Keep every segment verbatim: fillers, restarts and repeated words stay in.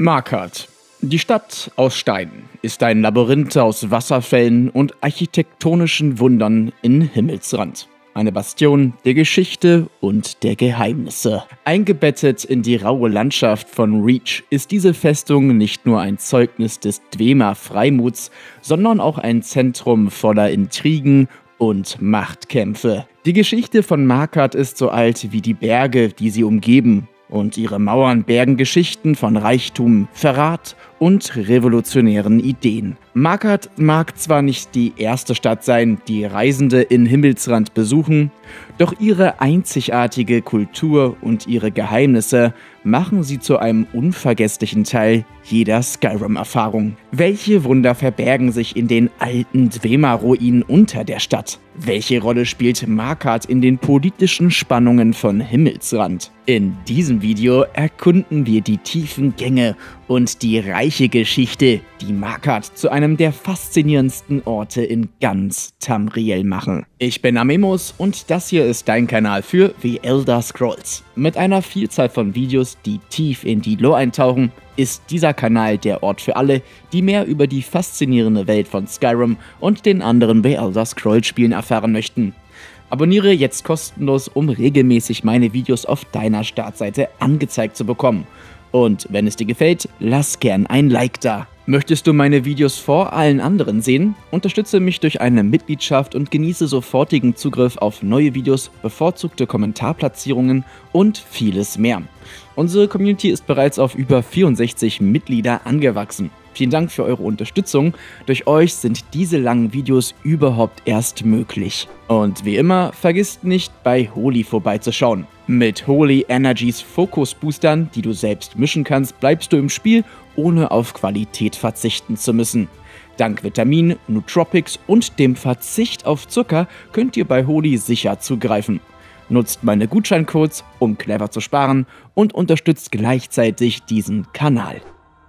Markarth. Die Stadt aus Stein ist ein Labyrinth aus Wasserfällen und architektonischen Wundern in Himmelsrand. Eine Bastion der Geschichte und der Geheimnisse. Eingebettet in die raue Landschaft von Reach ist diese Festung nicht nur ein Zeugnis des Dwemer-Freimuts, sondern auch ein Zentrum voller Intrigen und Machtkämpfe. Die Geschichte von Markarth ist so alt wie die Berge, die sie umgeben. Und ihre Mauern bergen Geschichten von Reichtum, Verrat und revolutionären Ideen. Markarth mag zwar nicht die erste Stadt sein, die Reisende in Himmelsrand besuchen, doch ihre einzigartige Kultur und ihre Geheimnisse machen sie zu einem unvergesslichen Teil jeder Skyrim-Erfahrung. Welche Wunder verbergen sich in den alten Dwemer-Ruinen unter der Stadt? Welche Rolle spielt Markarth in den politischen Spannungen von Himmelsrand? In diesem Video erkunden wir die tiefen Gänge und die reiche Geschichte, die Markarth zu einem der faszinierendsten Orte in ganz Tamriel machen. Ich bin Amemos und das hier ist dein Kanal für The Elder Scrolls. Mit einer Vielzahl von Videos, die tief in die Lore eintauchen, ist dieser Kanal der Ort für alle, die mehr über die faszinierende Welt von Skyrim und den anderen The Elder Scrolls Spielen erfahren möchten. Abonniere jetzt kostenlos, um regelmäßig meine Videos auf deiner Startseite angezeigt zu bekommen. Und wenn es dir gefällt, lass gern ein Like da. Möchtest du meine Videos vor allen anderen sehen? Unterstütze mich durch eine Mitgliedschaft und genieße sofortigen Zugriff auf neue Videos, bevorzugte Kommentarplatzierungen und vieles mehr. Unsere Community ist bereits auf über vierundsechzig Mitglieder angewachsen. Vielen Dank für eure Unterstützung. Durch euch sind diese langen Videos überhaupt erst möglich. Und wie immer, vergisst nicht, bei Holy vorbeizuschauen. Mit Holy Energies Focus Boostern, die du selbst mischen kannst, bleibst du im Spiel, ohne auf Qualität verzichten zu müssen. Dank Vitamin, Nootropics und dem Verzicht auf Zucker könnt ihr bei Holy sicher zugreifen. Nutzt meine Gutscheincodes, um clever zu sparen und unterstützt gleichzeitig diesen Kanal.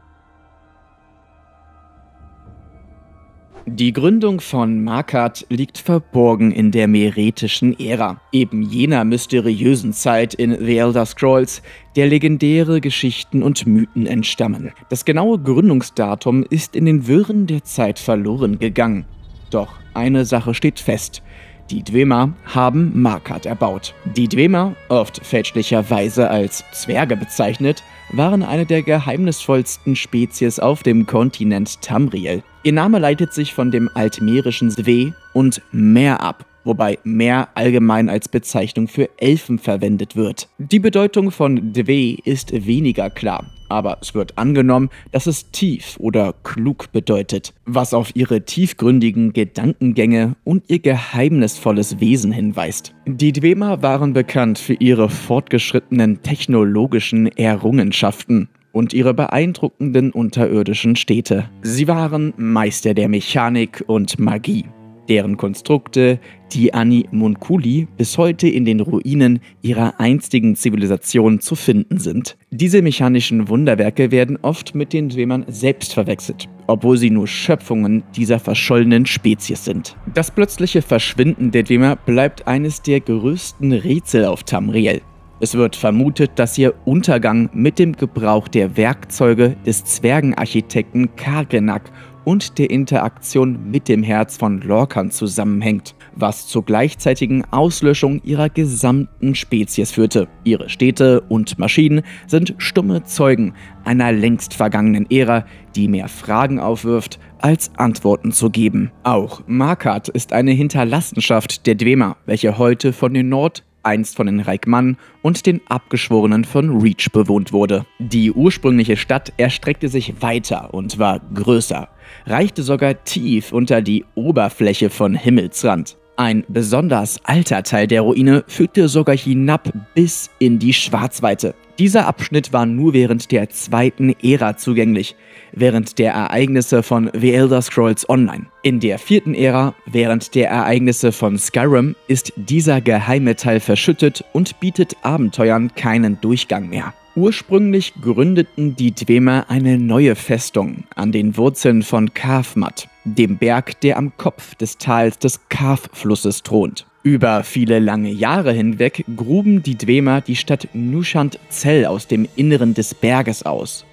Die Gründung von Markarth liegt verborgen in der meretischen Ära, eben jener mysteriösen Zeit in The Elder Scrolls, der legendäre Geschichten und Mythen entstammen. Das genaue Gründungsdatum ist in den Wirren der Zeit verloren gegangen. Doch eine Sache steht fest: Die Dwemer haben Markarth erbaut. Die Dwemer, oft fälschlicherweise als Zwerge bezeichnet, waren eine der geheimnisvollsten Spezies auf dem Kontinent Tamriel. Ihr Name leitet sich von dem altmerischen Sve und Meer ab, wobei Meer allgemein als Bezeichnung für Elfen verwendet wird. Die Bedeutung von Dve ist weniger klar, aber es wird angenommen, dass es tief oder klug bedeutet, was auf ihre tiefgründigen Gedankengänge und ihr geheimnisvolles Wesen hinweist. Die Dwemer waren bekannt für ihre fortgeschrittenen technologischen Errungenschaften und ihre beeindruckenden unterirdischen Städte. Sie waren Meister der Mechanik und Magie, deren Konstrukte, die Animunculi, bis heute in den Ruinen ihrer einstigen Zivilisation zu finden sind. Diese mechanischen Wunderwerke werden oft mit den Dwemern selbst verwechselt, obwohl sie nur Schöpfungen dieser verschollenen Spezies sind. Das plötzliche Verschwinden der Dwemer bleibt eines der größten Rätsel auf Tamriel. Es wird vermutet, dass ihr Untergang mit dem Gebrauch der Werkzeuge des Zwergenarchitekten Kargenak und der Interaktion mit dem Herz von Lorkhan zusammenhängt, was zur gleichzeitigen Auslöschung ihrer gesamten Spezies führte. Ihre Städte und Maschinen sind stumme Zeugen einer längst vergangenen Ära, die mehr Fragen aufwirft, als Antworten zu geben. Auch Markarth ist eine Hinterlassenschaft der Dwemer, welche heute von den Nord- einst von den Reikmann und den Abgeschworenen von Reach bewohnt wurde. Die ursprüngliche Stadt erstreckte sich weiter und war größer, reichte sogar tief unter die Oberfläche von Himmelsrand. Ein besonders alter Teil der Ruine führte sogar hinab bis in die Schwarzweite. Dieser Abschnitt war nur während der zweiten Ära zugänglich, während der Ereignisse von The Elder Scrolls Online. In der vierten Ära, während der Ereignisse von Skyrim, ist dieser geheime Teil verschüttet und bietet Abenteuern keinen Durchgang mehr. Ursprünglich gründeten die Dwemer eine neue Festung an den Wurzeln von Kafmat, dem Berg, der am Kopf des Tals des Kaf-Flusses thront. Über viele lange Jahre hinweg gruben die Dwemer die Stadt Nushant Zell aus dem Inneren des Berges aus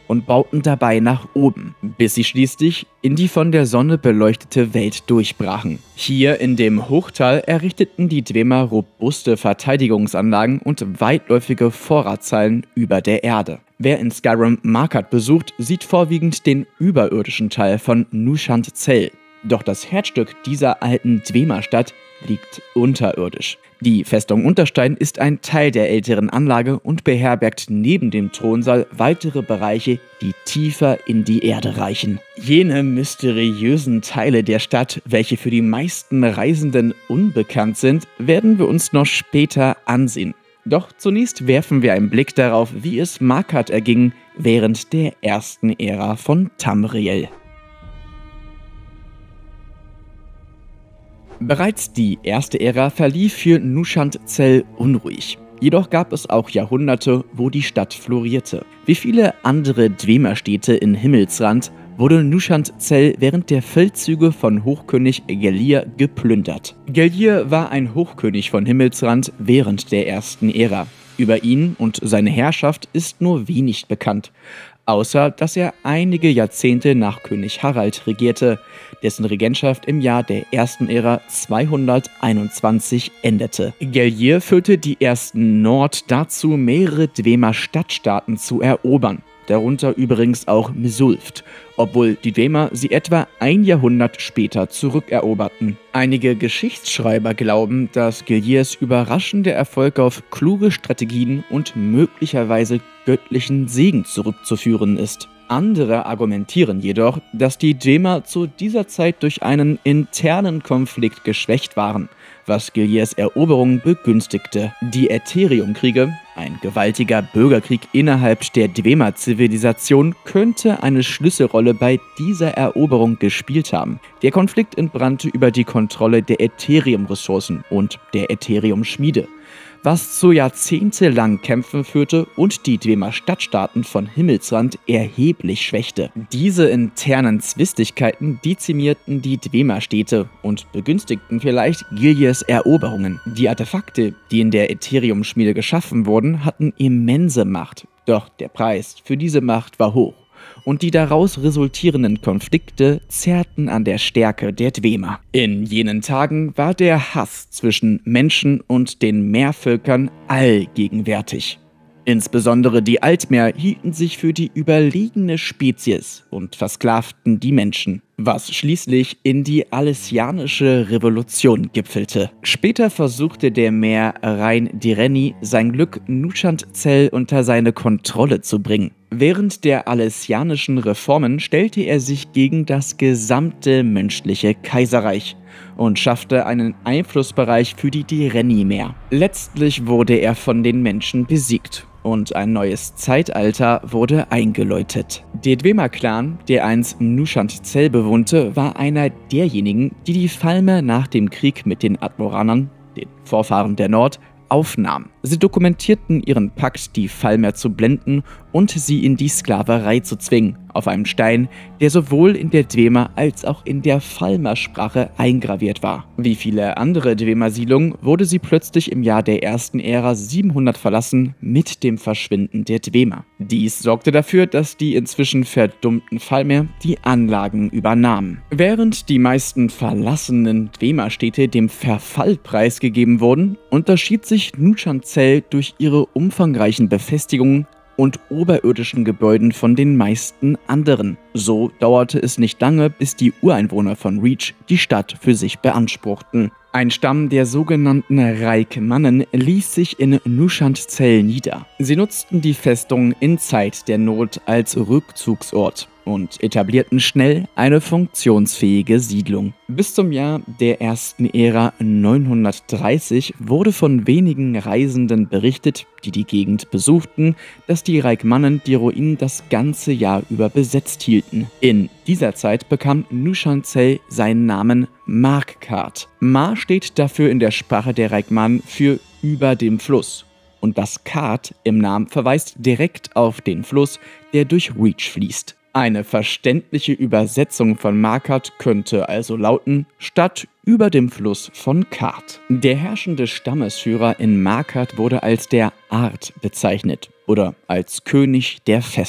und bauten dabei nach oben, bis sie schließlich in die von der Sonne beleuchtete Welt durchbrachen. Hier in dem Hochtal errichteten die Dwemer robuste Verteidigungsanlagen und weitläufige Vorratshallen über der Erde. Wer in Skyrim Markarth besucht, sieht vorwiegend den überirdischen Teil von Nushan't Cell. Doch das Herzstück dieser alten Dwemer-Stadt liegt unterirdisch. Die Festung Unterstein ist ein Teil der älteren Anlage und beherbergt neben dem Thronsaal weitere Bereiche, die tiefer in die Erde reichen. Jene mysteriösen Teile der Stadt, welche für die meisten Reisenden unbekannt sind, werden wir uns noch später ansehen. Doch zunächst werfen wir einen Blick darauf, wie es Markarth erging während der ersten Ära von Tamriel. Bereits die erste Ära verlief für Nushan't Cell unruhig. Jedoch gab es auch Jahrhunderte, wo die Stadt florierte. Wie viele andere Dwemer-Städte in Himmelsrand wurde Nushan't Cell während der Feldzüge von Hochkönig Gellir geplündert. Gellir war ein Hochkönig von Himmelsrand während der ersten Ära. Über ihn und seine Herrschaft ist nur wenig bekannt, außer dass er einige Jahrzehnte nach König Harald regierte, dessen Regentschaft im Jahr der ersten Ära zweihunderteinundzwanzig endete. Gellir führte die ersten Nord dazu, mehrere Dwemer Stadtstaaten zu erobern, darunter übrigens auch Misulft, obwohl die Dwemer sie etwa ein Jahrhundert später zurückeroberten. Einige Geschichtsschreiber glauben, dass Gellirs überraschender Erfolg auf kluge Strategien und möglicherweise göttlichen Segen zurückzuführen ist. Andere argumentieren jedoch, dass die Dwemer zu dieser Zeit durch einen internen Konflikt geschwächt waren, was Gellirs Eroberung begünstigte. Die Aetherium-Kriege, ein gewaltiger Bürgerkrieg innerhalb der Dwemer-Zivilisation, könnte eine Schlüsselrolle bei dieser Eroberung gespielt haben. Der Konflikt entbrannte über die Kontrolle der Aetherium-Ressourcen und der Aetherium-Schmiede, was zu jahrzehntelangen Kämpfen führte und die Dwemer Stadtstaaten von Himmelsrand erheblich schwächte. Diese internen Zwistigkeiten dezimierten die Dwemer-Städte und begünstigten vielleicht Gellirs Eroberungen. Die Artefakte, die in der Aetherium-Schmiede geschaffen wurden, hatten immense Macht. Doch der Preis für diese Macht war hoch. Und die daraus resultierenden Konflikte zerrten an der Stärke der Dwemer. In jenen Tagen war der Hass zwischen Menschen und den Meervölkern allgegenwärtig. Insbesondere die Altmer hielten sich für die überlegene Spezies und versklavten die Menschen, was schließlich in die Alessianische Revolution gipfelte. Später versuchte der Meer Rhein Direnni sein Glück Nushan't Cell unter seine Kontrolle zu bringen. Während der alessianischen Reformen stellte er sich gegen das gesamte menschliche Kaiserreich und schaffte einen Einflussbereich für die Direnni-Meer. Letztlich wurde er von den Menschen besiegt und ein neues Zeitalter wurde eingeläutet. Der Dwemer-Clan, der einst Nushan't Cell bewohnte, war einer derjenigen, die die Falmer nach dem Krieg mit den Admoranern, den Vorfahren der Nord, aufnahmen. Sie dokumentierten ihren Pakt, die Falmer zu blenden und sie in die Sklaverei zu zwingen, auf einem Stein, der sowohl in der Dwemer als auch in der Falmer-Sprache eingraviert war. Wie viele andere Dwemer-Siedlungen wurde sie plötzlich im Jahr der ersten Ära siebenhundert verlassen mit dem Verschwinden der Dwemer. Dies sorgte dafür, dass die inzwischen verdummten Falmer die Anlagen übernahmen. Während die meisten verlassenen Dwemer-Städte dem Verfall preisgegeben wurden, unterschied sich Nushan't Cell durch ihre umfangreichen Befestigungen und oberirdischen Gebäuden von den meisten anderen. So dauerte es nicht lange, bis die Ureinwohner von Reach die Stadt für sich beanspruchten. Ein Stamm der sogenannten Reikmannen ließ sich in Nushan't Cell nieder. Sie nutzten die Festung in Zeit der Not als Rückzugsort und etablierten schnell eine funktionsfähige Siedlung. Bis zum Jahr der ersten Ära neunhundertdreißig wurde von wenigen Reisenden berichtet, die die Gegend besuchten, dass die Reikmannen die Ruinen das ganze Jahr über besetzt hielten. In dieser Zeit bekam Nushan't Cell seinen Namen Markarth. Mar steht dafür in der Sprache der Reikmannen für über dem Fluss. Und das Karth im Namen verweist direkt auf den Fluss, der durch Reach fließt. Eine verständliche Übersetzung von Markarth könnte also lauten: Stadt über dem Fluss von Karth. Der herrschende Stammesführer in Markarth wurde als der Ard bezeichnet oder als König der Festung.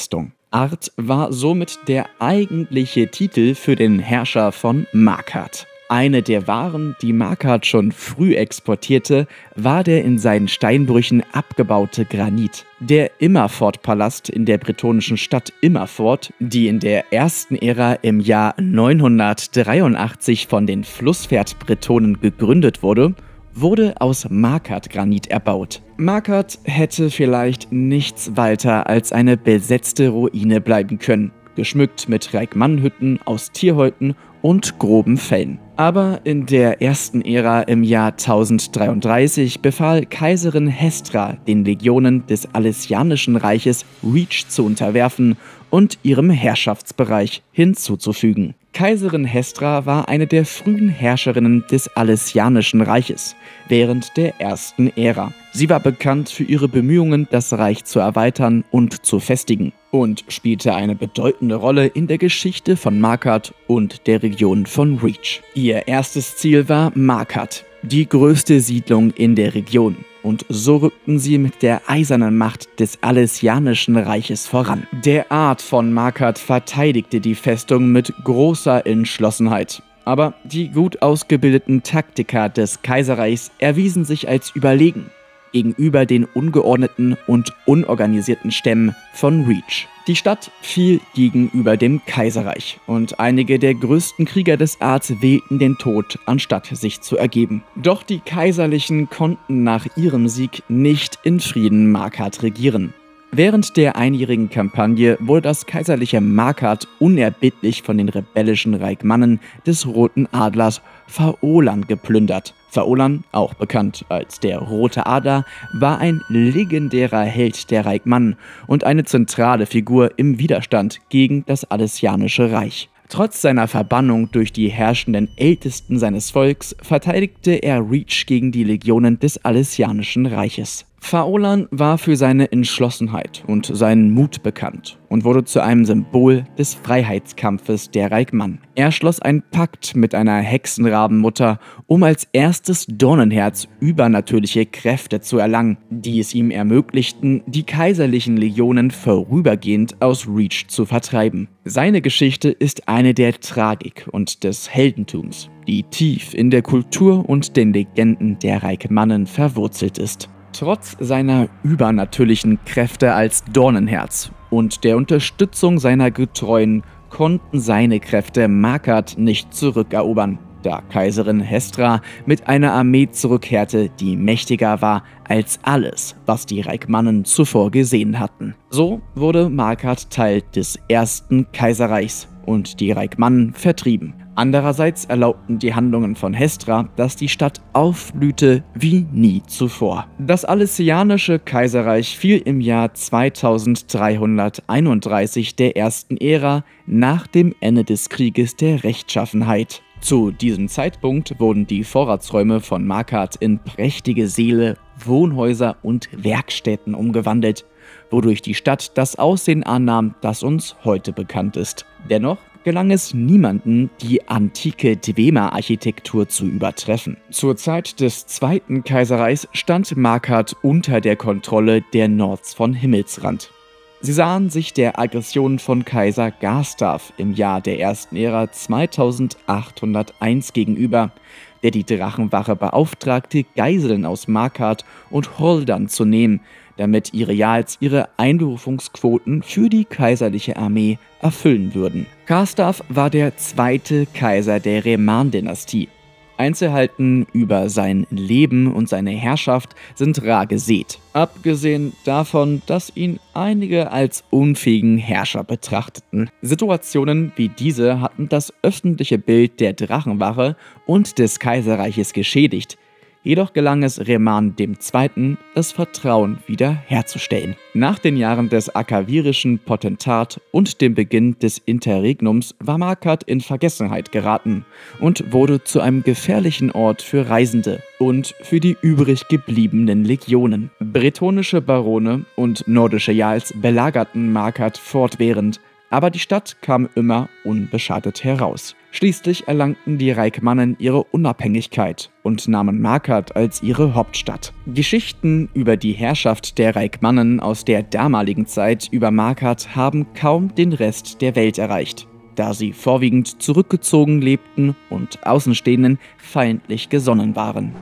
Art war somit der eigentliche Titel für den Herrscher von Markarth. Eine der Waren, die Markarth schon früh exportierte, war der in seinen Steinbrüchen abgebaute Granit. Der Immerfort-Palast in der bretonischen Stadt Immerfort, die in der ersten Ära im Jahr neunhundertdreiundachtzig von den Flusspferd-Bretonen gegründet wurde, wurde aus Markarth-Granit erbaut. Markarth hätte vielleicht nichts weiter als eine besetzte Ruine bleiben können, geschmückt mit Reikmannhütten aus Tierhäuten und groben Fellen. Aber in der ersten Ära im Jahr tausenddreiunddreißig befahl Kaiserin Hestra den Legionen des Alessianischen Reiches Reach zu unterwerfen und ihrem Herrschaftsbereich hinzuzufügen. Kaiserin Hestra war eine der frühen Herrscherinnen des Alessianischen Reiches während der ersten Ära. Sie war bekannt für ihre Bemühungen, das Reich zu erweitern und zu festigen, und spielte eine bedeutende Rolle in der Geschichte von Markarth und der Region von Reach. Ihr erstes Ziel war Markarth, die größte Siedlung in der Region, und so rückten sie mit der eisernen Macht des Alessianischen Reiches voran. Der Art von Markarth verteidigte die Festung mit großer Entschlossenheit. Aber die gut ausgebildeten Taktiker des Kaiserreichs erwiesen sich als überlegen gegenüber den ungeordneten und unorganisierten Stämmen von Reach. Die Stadt fiel gegenüber dem Kaiserreich und einige der größten Krieger des Arts wählten den Tod, anstatt sich zu ergeben. Doch die Kaiserlichen konnten nach ihrem Sieg nicht in Frieden Markarth regieren. Während der einjährigen Kampagne wurde das kaiserliche Markarth unerbittlich von den rebellischen Reikmannen des Roten Adlers Faolan geplündert. Faolan, auch bekannt als der Rote Adler, war ein legendärer Held der Reikmannen und eine zentrale Figur im Widerstand gegen das Alessianische Reich. Trotz seiner Verbannung durch die herrschenden Ältesten seines Volks verteidigte er Reach gegen die Legionen des Alessianischen Reiches. Faolan war für seine Entschlossenheit und seinen Mut bekannt und wurde zu einem Symbol des Freiheitskampfes der Reikmannen. Er schloss einen Pakt mit einer Hexenrabenmutter, um als erstes Dornenherz übernatürliche Kräfte zu erlangen, die es ihm ermöglichten, die kaiserlichen Legionen vorübergehend aus Reach zu vertreiben. Seine Geschichte ist eine der Tragik und des Heldentums, die tief in der Kultur und den Legenden der Reikmannen verwurzelt ist. Trotz seiner übernatürlichen Kräfte als Dornenherz und der Unterstützung seiner Getreuen konnten seine Kräfte Markarth nicht zurückerobern, da Kaiserin Hestra mit einer Armee zurückkehrte, die mächtiger war als alles, was die Reikmannen zuvor gesehen hatten. So wurde Markarth Teil des ersten Kaiserreichs und die Reikmannen vertrieben. Andererseits erlaubten die Handlungen von Hestra, dass die Stadt aufblühte wie nie zuvor. Das Alessianische Kaiserreich fiel im Jahr zweitausenddreihunderteinunddreißig der ersten Ära nach dem Ende des Krieges der Rechtschaffenheit. Zu diesem Zeitpunkt wurden die Vorratsräume von Markarth in prächtige Säle, Wohnhäuser und Werkstätten umgewandelt, wodurch die Stadt das Aussehen annahm, das uns heute bekannt ist. Dennoch gelang es niemandem, die antike Dwemer-Architektur zu übertreffen. Zur Zeit des Zweiten Kaiserreichs stand Markarth unter der Kontrolle der Nords von Himmelsrand. Sie sahen sich der Aggression von Kaiser Garstav im Jahr der ersten Ära zweitausendachthunderteins gegenüber, der die Drachenwache beauftragte, Geiseln aus Markarth und Holdern zu nehmen, damit ihre Jarls ihre Einberufungsquoten für die kaiserliche Armee erfüllen würden. Garstav war der zweite Kaiser der Reman-Dynastie. Einzelheiten über sein Leben und seine Herrschaft sind rar gesät, abgesehen davon, dass ihn einige als unfähigen Herrscher betrachteten. Situationen wie diese hatten das öffentliche Bild der Drachenwache und des Kaiserreiches geschädigt. Jedoch gelang es Reman der Zweite., das Vertrauen wiederherzustellen. Nach den Jahren des akkavirischen Potentat und dem Beginn des Interregnums war Markarth in Vergessenheit geraten und wurde zu einem gefährlichen Ort für Reisende und für die übrig gebliebenen Legionen. Bretonische Barone und nordische Jarls belagerten Markarth fortwährend, aber die Stadt kam immer unbeschadet heraus. Schließlich erlangten die Reikmannen ihre Unabhängigkeit und nahmen Markarth als ihre Hauptstadt. Geschichten über die Herrschaft der Reikmannen aus der damaligen Zeit über Markarth haben kaum den Rest der Welt erreicht, da sie vorwiegend zurückgezogen lebten und Außenstehenden feindlich gesonnen waren.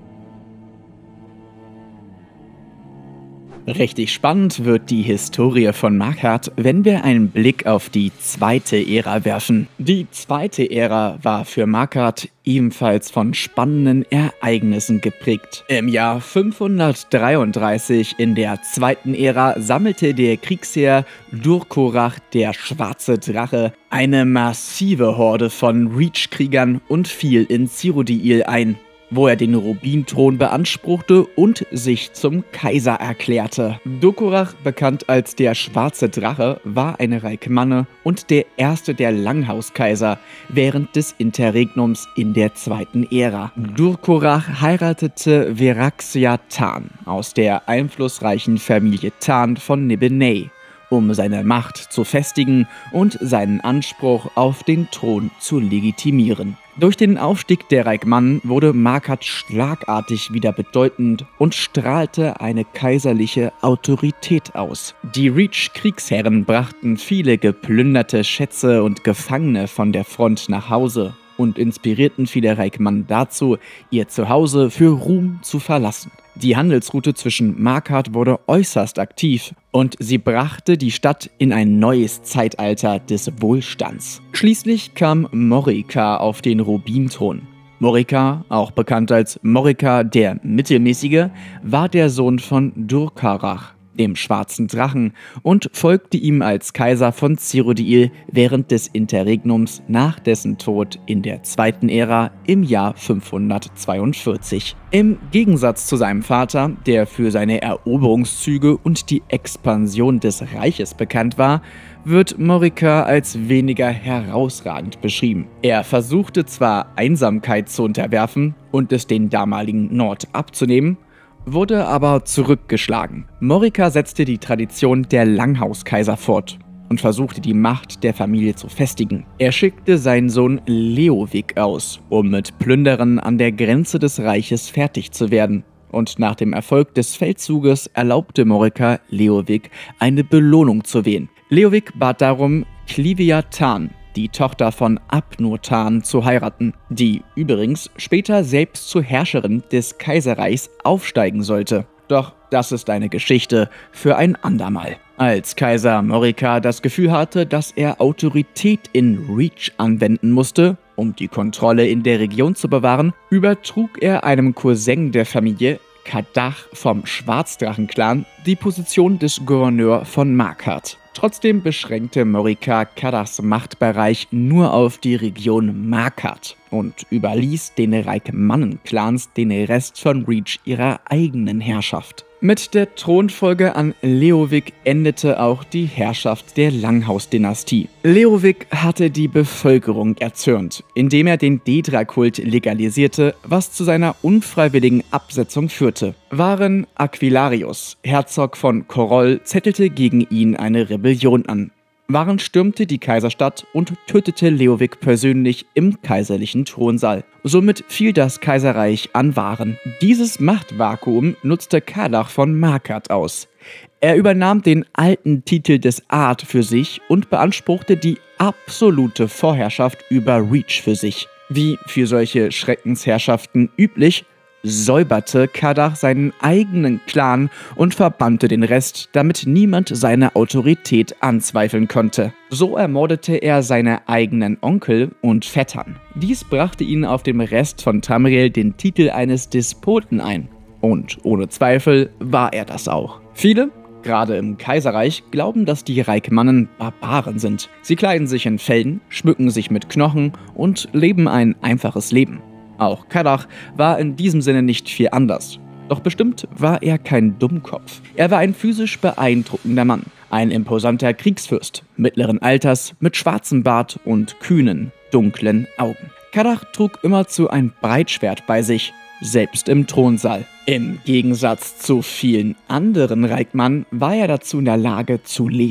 Richtig spannend wird die Historie von Markarth, wenn wir einen Blick auf die zweite Ära werfen. Die zweite Ära war für Markarth ebenfalls von spannenden Ereignissen geprägt. Im Jahr fünfhundertdreiunddreißig in der zweiten Ära sammelte der Kriegsherr Dur-Korach, der schwarze Drache, eine massive Horde von Reach-Kriegern und fiel in Cyrodiil ein, wo er den Rubinthron beanspruchte und sich zum Kaiser erklärte. Dur-Korach, bekannt als der schwarze Drache, war eine Reikmanne und der erste der Langhauskaiser während des Interregnums in der zweiten Ära. Dur-Korach heiratete Veraxia Tan aus der einflussreichen Familie Tan von Nibelney, um seine Macht zu festigen und seinen Anspruch auf den Thron zu legitimieren. Durch den Aufstieg der Reikmannen wurde Markarth schlagartig wieder bedeutend und strahlte eine kaiserliche Autorität aus. Die Reach-Kriegsherren brachten viele geplünderte Schätze und Gefangene von der Front nach Hause und inspirierten viele Reikmannen dazu, ihr Zuhause für Ruhm zu verlassen. Die Handelsroute zwischen Markarth wurde äußerst aktiv und sie brachte die Stadt in ein neues Zeitalter des Wohlstands. Schließlich kam Morika auf den Rubinthron. Morika, auch bekannt als Morika der Mittelmäßige, war der Sohn von Dur-Korach, dem schwarzen Drachen, und folgte ihm als Kaiser von Cyrodiil während des Interregnums nach dessen Tod in der zweiten Ära im Jahr fünfhundertzweiundvierzig. Im Gegensatz zu seinem Vater, der für seine Eroberungszüge und die Expansion des Reiches bekannt war, wird Morika als weniger herausragend beschrieben. Er versuchte zwar, Einsamkeit zu unterwerfen und es den damaligen Nord abzunehmen, wurde aber zurückgeschlagen. Morika setzte die Tradition der Langhauskaiser fort und versuchte, die Macht der Familie zu festigen. Er schickte seinen Sohn Leofwig aus, um mit Plünderern an der Grenze des Reiches fertig zu werden. Und nach dem Erfolg des Feldzuges erlaubte Morika Leofwig, eine Belohnung zu wählen. Leofwig bat darum, Clivia Tan, die Tochter von Abnur Tan, zu heiraten, die übrigens später selbst zur Herrscherin des Kaiserreichs aufsteigen sollte. Doch das ist eine Geschichte für ein andermal. Als Kaiser Morika das Gefühl hatte, dass er Autorität in Reach anwenden musste, um die Kontrolle in der Region zu bewahren, übertrug er einem Cousin der Familie, Kadach vom Schwarzdrachen-Clan, die Position des Gouverneurs von Markarth. Trotzdem beschränkte Morika Kadachs Machtbereich nur auf die Region Markarth und überließ den Reikmannen-Clans den Rest von Reach ihrer eigenen Herrschaft. Mit der Thronfolge an Leofwig endete auch die Herrschaft der Langhaus-Dynastie. Leofwig hatte die Bevölkerung erzürnt, indem er den Dedra-Kult legalisierte, was zu seiner unfreiwilligen Absetzung führte. Waren Aquilarius, Herzog von Koroll, zettelte gegen ihn eine Rebellion an. Waren stürmte die Kaiserstadt und tötete Leofwig persönlich im kaiserlichen Thronsaal. Somit fiel das Kaiserreich an Waren. Dieses Machtvakuum nutzte Kadach von Markarth aus. Er übernahm den alten Titel des Ard für sich und beanspruchte die absolute Vorherrschaft über Reach für sich. Wie für solche Schreckensherrschaften üblich, säuberte Kadach seinen eigenen Clan und verbannte den Rest, damit niemand seine Autorität anzweifeln konnte. So ermordete er seine eigenen Onkel und Vettern. Dies brachte ihn auf dem Rest von Tamriel den Titel eines Despoten ein. Und ohne Zweifel war er das auch. Viele, gerade im Kaiserreich, glauben, dass die Reikmannen Barbaren sind. Sie kleiden sich in Fellen, schmücken sich mit Knochen und leben ein einfaches Leben. Auch Kadach war in diesem Sinne nicht viel anders. Doch bestimmt war er kein Dummkopf. Er war ein physisch beeindruckender Mann, ein imposanter Kriegsfürst, mittleren Alters, mit schwarzem Bart und kühnen, dunklen Augen. Kadach trug immerzu ein Breitschwert bei sich, selbst im Thronsaal. Im Gegensatz zu vielen anderen Reikmannen war er dazu in der Lage zu lesen.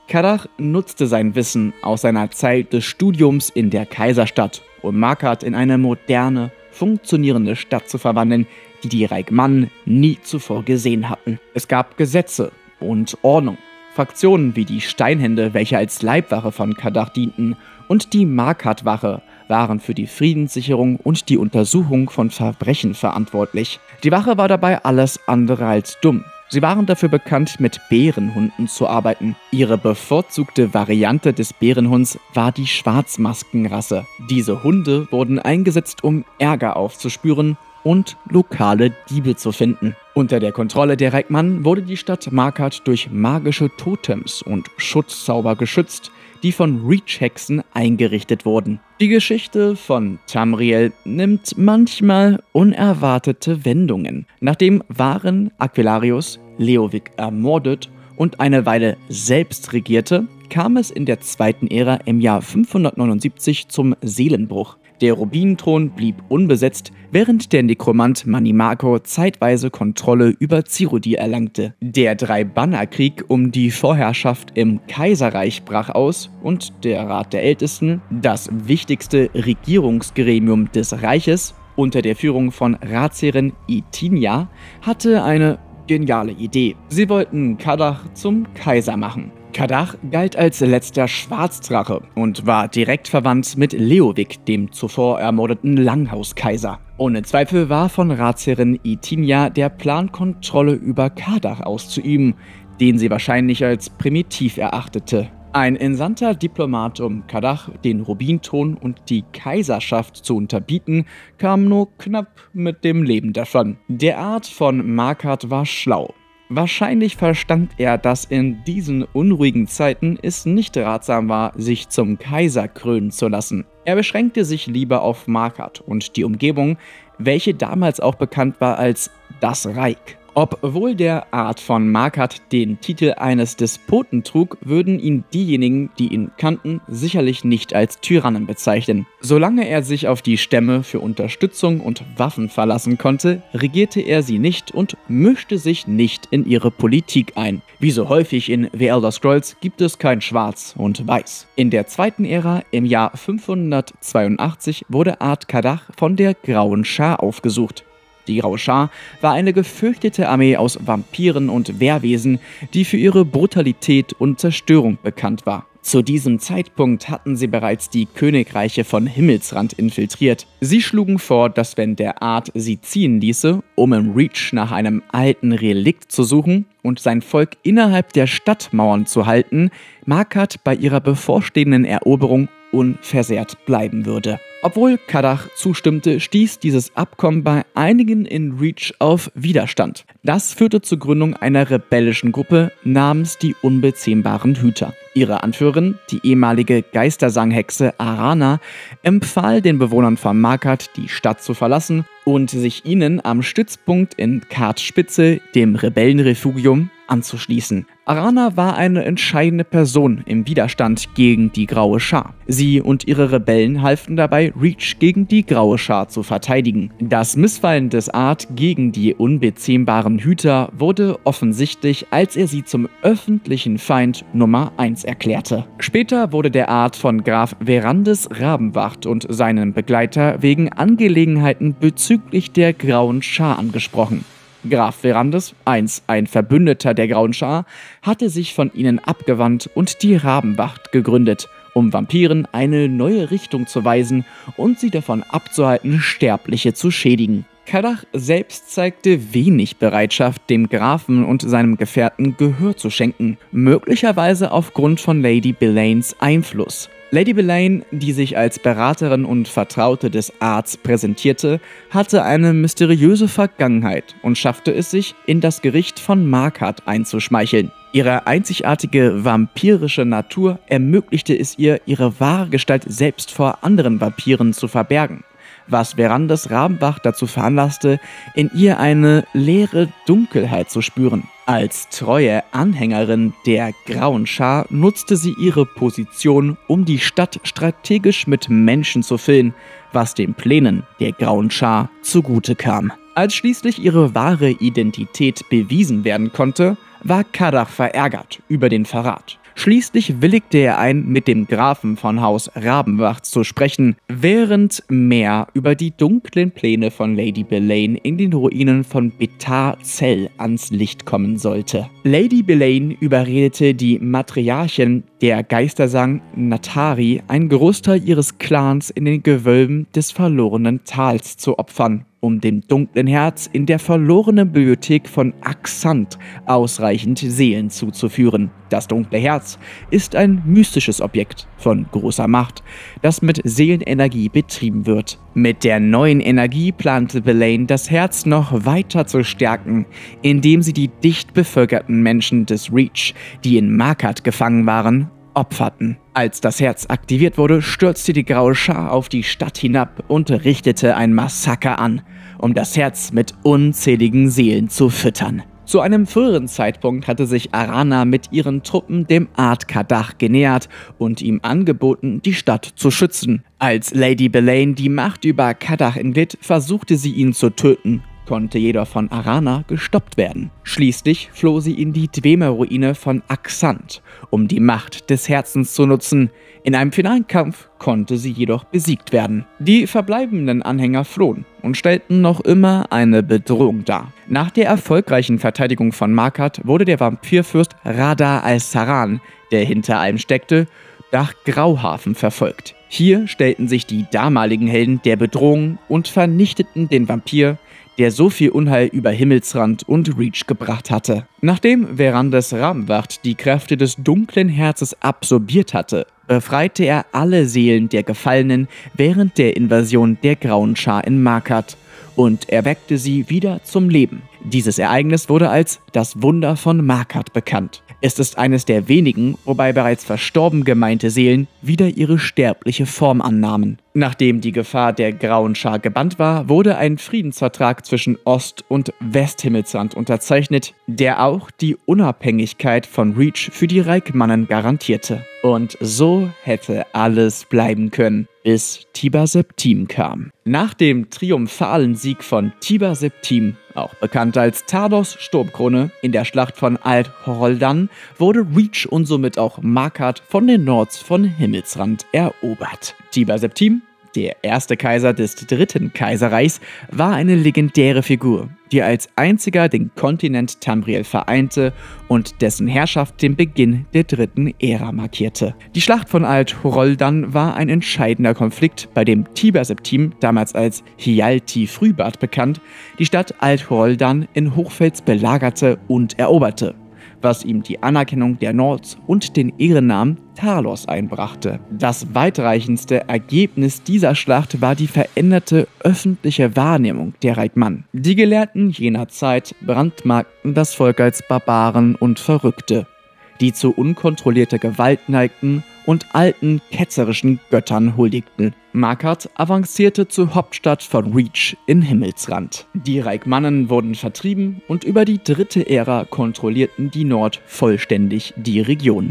Kaddach nutzte sein Wissen aus seiner Zeit des Studiums in der Kaiserstadt, um Markat in eine moderne, funktionierende Stadt zu verwandeln, die die Raikmanen nie zuvor gesehen hatten. Es gab Gesetze und Ordnung. Fraktionen wie die Steinhände, welche als Leibwache von Kaddach dienten, und die Markat-Wache waren für die Friedenssicherung und die Untersuchung von Verbrechen verantwortlich. Die Wache war dabei alles andere als dumm. Sie waren dafür bekannt, mit Bärenhunden zu arbeiten. Ihre bevorzugte Variante des Bärenhunds war die Schwarzmaskenrasse. Diese Hunde wurden eingesetzt, um Ärger aufzuspüren und lokale Diebe zu finden. Unter der Kontrolle der Raikmanen wurde die Stadt Markat durch magische Totems und Schutzzauber geschützt, die von Reach-Hexen eingerichtet wurden. Die Geschichte von Tamriel nimmt manchmal unerwartete Wendungen. Nachdem Waren Aquilarius Leovic ermordet und eine Weile selbst regierte, kam es in der zweiten Ära im Jahr fünfhundertneunundsiebzig zum Seelenbruch. Der Rubinthron blieb unbesetzt, während der Nekromant Manimarco zeitweise Kontrolle über Cyrodiil erlangte. Der Drei-Banner-Krieg um die Vorherrschaft im Kaiserreich brach aus und der Rat der Ältesten, das wichtigste Regierungsgremium des Reiches unter der Führung von Ratsherrin Itinia, hatte eine geniale Idee. Sie wollten Kaddach zum Kaiser machen. Kaddach galt als letzter Schwarzdrache und war direkt verwandt mit Leovic, dem zuvor ermordeten Langhauskaiser. Ohne Zweifel war von Ratsherrin Itinia der Plan, Kontrolle über Kaddach auszuüben, den sie wahrscheinlich als primitiv erachtete. Ein entsandter Diplomat, um Kaddach, den Rubinthron und die Kaiserschaft zu unterbieten, kam nur knapp mit dem Leben davon. Der Art von Markat war schlau. Wahrscheinlich verstand er, dass in diesen unruhigen Zeiten es nicht ratsam war, sich zum Kaiser krönen zu lassen. Er beschränkte sich lieber auf Markat und die Umgebung, welche damals auch bekannt war als das Reich. Obwohl der Art von Markat den Titel eines Despoten trug, würden ihn diejenigen, die ihn kannten, sicherlich nicht als Tyrannen bezeichnen. Solange er sich auf die Stämme für Unterstützung und Waffen verlassen konnte, regierte er sie nicht und mischte sich nicht in ihre Politik ein. Wie so häufig in The Elder Scrolls gibt es kein Schwarz und Weiß. In der zweiten Ära, im Jahr fünfhundertzweiundachtzig, wurde Ard Kaddach von der Grauen Schar aufgesucht. Die Graue Schar war eine gefürchtete Armee aus Vampiren und Wehrwesen, die für ihre Brutalität und Zerstörung bekannt war. Zu diesem Zeitpunkt hatten sie bereits die Königreiche von Himmelsrand infiltriert. Sie schlugen vor, dass wenn der Ard sie ziehen ließe, um im Reach nach einem alten Relikt zu suchen und sein Volk innerhalb der Stadtmauern zu halten, Markat bei ihrer bevorstehenden Eroberung unversehrt bleiben würde. Obwohl Kaddach zustimmte, stieß dieses Abkommen bei einigen in Reach auf Widerstand. Das führte zur Gründung einer rebellischen Gruppe namens die Unbezähmbaren Hüter. Ihre Anführerin, die ehemalige Geistersanghexe Arana, empfahl den Bewohnern von Markat, die Stadt zu verlassen und sich ihnen am Stützpunkt in Kards Spitze, dem Rebellenrefugium, anzuschließen. Arana war eine entscheidende Person im Widerstand gegen die Graue Schar. Sie und ihre Rebellen halfen dabei, Reach gegen die Graue Schar zu verteidigen. Das Missfallen des Ard gegen die unbezähmbaren Hüter wurde offensichtlich, als er sie zum öffentlichen Feind Nummer eins erklärte. Später wurde der Ard von Graf Verandis Rabenwacht und seinem Begleiter wegen Angelegenheiten bezüglich der Grauen Schar angesprochen. Graf Verandis, einst ein Verbündeter der Grauen Schar, hatte sich von ihnen abgewandt und die Rabenwacht gegründet, um Vampiren eine neue Richtung zu weisen und sie davon abzuhalten, Sterbliche zu schädigen. Kaddach selbst zeigte wenig Bereitschaft, dem Grafen und seinem Gefährten Gehör zu schenken, möglicherweise aufgrund von Lady Belanes Einfluss. Lady Belane, die sich als Beraterin und Vertraute des Ards präsentierte, hatte eine mysteriöse Vergangenheit und schaffte es sich, in das Gericht von Markat einzuschmeicheln. Ihre einzigartige vampirische Natur ermöglichte es ihr, ihre wahre Gestalt selbst vor anderen Vampiren zu verbergen, was Verandis Rabenwacht dazu veranlasste, in ihr eine leere Dunkelheit zu spüren. Als treue Anhängerin der Grauen Schar nutzte sie ihre Position, um die Stadt strategisch mit Menschen zu füllen, was den Plänen der Grauen Schar zugute kam. Als schließlich ihre wahre Identität bewiesen werden konnte, war Kaddach verärgert über den Verrat. Schließlich willigte er ein, mit dem Grafen von Haus Rabenwacht zu sprechen, während mehr über die dunklen Pläne von Lady Belain in den Ruinen von Betar Zell ans Licht kommen sollte. Lady Belain überredete die Matriarchin der Geistersang Natari, einen Großteil ihres Clans in den Gewölben des verlorenen Tals zu opfern, um dem dunklen Herz in der verlorenen Bibliothek von Aksant ausreichend Seelen zuzuführen. Das dunkle Herz ist ein mystisches Objekt von großer Macht, das mit Seelenenergie betrieben wird. Mit der neuen Energie plante Belain, das Herz noch weiter zu stärken, indem sie die dicht bevölkerten Menschen des Reach, die in Markat gefangen waren, opferten. Als das Herz aktiviert wurde, stürzte die graue Schar auf die Stadt hinab und richtete ein Massaker an, um das Herz mit unzähligen Seelen zu füttern. Zu einem früheren Zeitpunkt hatte sich Arana mit ihren Truppen dem Ard Kadach genähert und ihm angeboten, die Stadt zu schützen. Als Lady Belain die Macht über Kadach entglitt, versuchte sie ihn zu töten, konnte jedoch von Arana gestoppt werden. Schließlich floh sie in die Dwemer-Ruine von Aksant, um die Macht des Herzens zu nutzen. In einem finalen Kampf konnte sie jedoch besiegt werden. Die verbleibenden Anhänger flohen und stellten noch immer eine Bedrohung dar. Nach der erfolgreichen Verteidigung von Markat wurde der Vampirfürst Radar al-Saran, der hinter allem steckte, nach Grauhafen verfolgt. Hier stellten sich die damaligen Helden der Bedrohung und vernichteten den Vampir, der so viel Unheil über Himmelsrand und Reach gebracht hatte. Nachdem Verandes Rabenwacht die Kräfte des dunklen Herzes absorbiert hatte, befreite er alle Seelen der Gefallenen während der Invasion der Grauen Schar in Markat und erweckte sie wieder zum Leben. Dieses Ereignis wurde als das Wunder von Markat bekannt. Es ist eines der wenigen, wobei bereits verstorben gemeinte Seelen wieder ihre sterbliche Form annahmen. Nachdem die Gefahr der Grauen Schar gebannt war, wurde ein Friedensvertrag zwischen Ost- und Westhimmelsrand unterzeichnet, der auch die Unabhängigkeit von Reach für die Reikmannen garantierte. Und so hätte alles bleiben können, bis Tiber Septim kam. Nach dem triumphalen Sieg von Tiber Septim, auch bekannt als Talos Sturmkrone, in der Schlacht von Alt-Horoldan, wurde Reach und somit auch Markat von den Nords von Himmelsrand erobert. Tiber Septim, der erste Kaiser des dritten Kaiserreichs, war eine legendäre Figur, die als einziger den Kontinent Tamriel vereinte und dessen Herrschaft den Beginn der dritten Ära markierte. Die Schlacht von Alt-Horoldan war ein entscheidender Konflikt, bei dem Tiber Septim, damals als Hjalti Frühbart bekannt, die Stadt Alt-Horoldan in Hochfels belagerte und eroberte, was ihm die Anerkennung der Nords und den Ehrennamen Talos einbrachte. Das weitreichendste Ergebnis dieser Schlacht war die veränderte öffentliche Wahrnehmung der Reikmannen. Die Gelehrten jener Zeit brandmarkten das Volk als Barbaren und Verrückte, die zu unkontrollierter Gewalt neigten und alten, ketzerischen Göttern huldigten. Markat avancierte zur Hauptstadt von Reach in Himmelsrand. Die Reikmannen wurden vertrieben und über die dritte Ära kontrollierten die Nord vollständig die Region.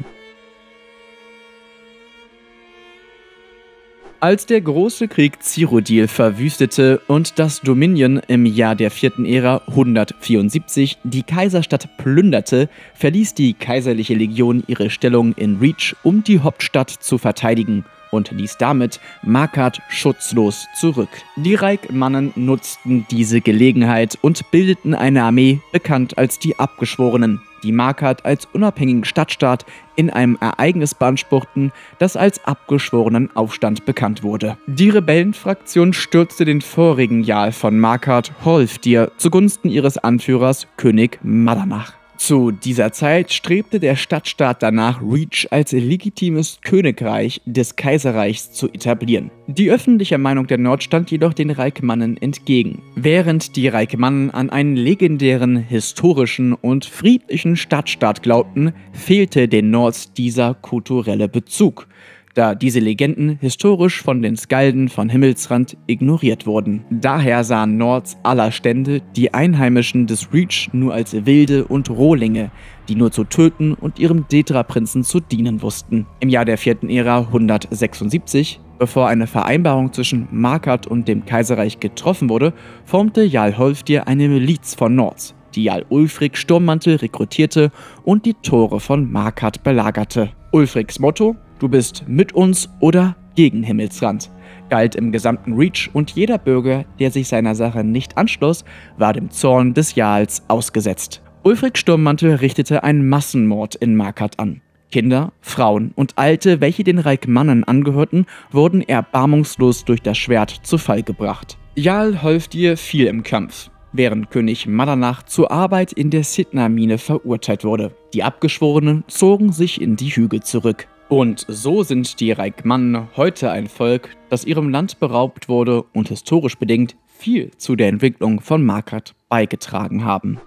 Als der große Krieg Cyrodiil verwüstete und das Dominion im Jahr der vierten Ära hundertvierundsiebzig die Kaiserstadt plünderte, verließ die kaiserliche Legion ihre Stellung in Reach, um die Hauptstadt zu verteidigen, und ließ damit Markat schutzlos zurück. Die Reikmannen nutzten diese Gelegenheit und bildeten eine Armee, bekannt als die Abgeschworenen, die Markat als unabhängigen Stadtstaat in einem Ereignis beanspruchten, das als Abgeschworenenaufstand bekannt wurde. Die Rebellenfraktion stürzte den vorigen Jarl von Markat, Hrolfdir, zugunsten ihres Anführers König Madanach. Zu dieser Zeit strebte der Stadtstaat danach, Reach als legitimes Königreich des Kaiserreichs zu etablieren. Die öffentliche Meinung der Nord stand jedoch den Reikmannen entgegen. Während die Reikmannen an einen legendären, historischen und friedlichen Stadtstaat glaubten, fehlte den Nords dieser kulturelle Bezug, da diese Legenden historisch von den Skalden von Himmelsrand ignoriert wurden. Daher sahen Nords aller Stände die Einheimischen des Reach nur als Wilde und Rohlinge, die nur zu töten und ihrem Detra-Prinzen zu dienen wussten. Im Jahr der vierten Ära hundertsechsundsiebzig, bevor eine Vereinbarung zwischen Markat und dem Kaiserreich getroffen wurde, formte Jarl Hrolfdir eine Miliz von Nords, die Jarl Ulfric Sturmmantel rekrutierte und die Tore von Markarth belagerte. Ulfrics Motto: Du bist mit uns oder gegen Himmelsrand, galt im gesamten Reach, und jeder Bürger, der sich seiner Sache nicht anschloss, war dem Zorn des Jarls ausgesetzt. Ulfric Sturmmantel richtete einen Massenmord in Markarth an. Kinder, Frauen und Alte, welche den Reikmannen angehörten, wurden erbarmungslos durch das Schwert zu Fall gebracht. Jarl Halfdir fiel im Kampf, während König Madanach zur Arbeit in der Sydna-Mine verurteilt wurde. Die Abgeschworenen zogen sich in die Hügel zurück. Und so sind die Reikmannen heute ein Volk, das ihrem Land beraubt wurde und historisch bedingt viel zu der Entwicklung von Markarth beigetragen haben.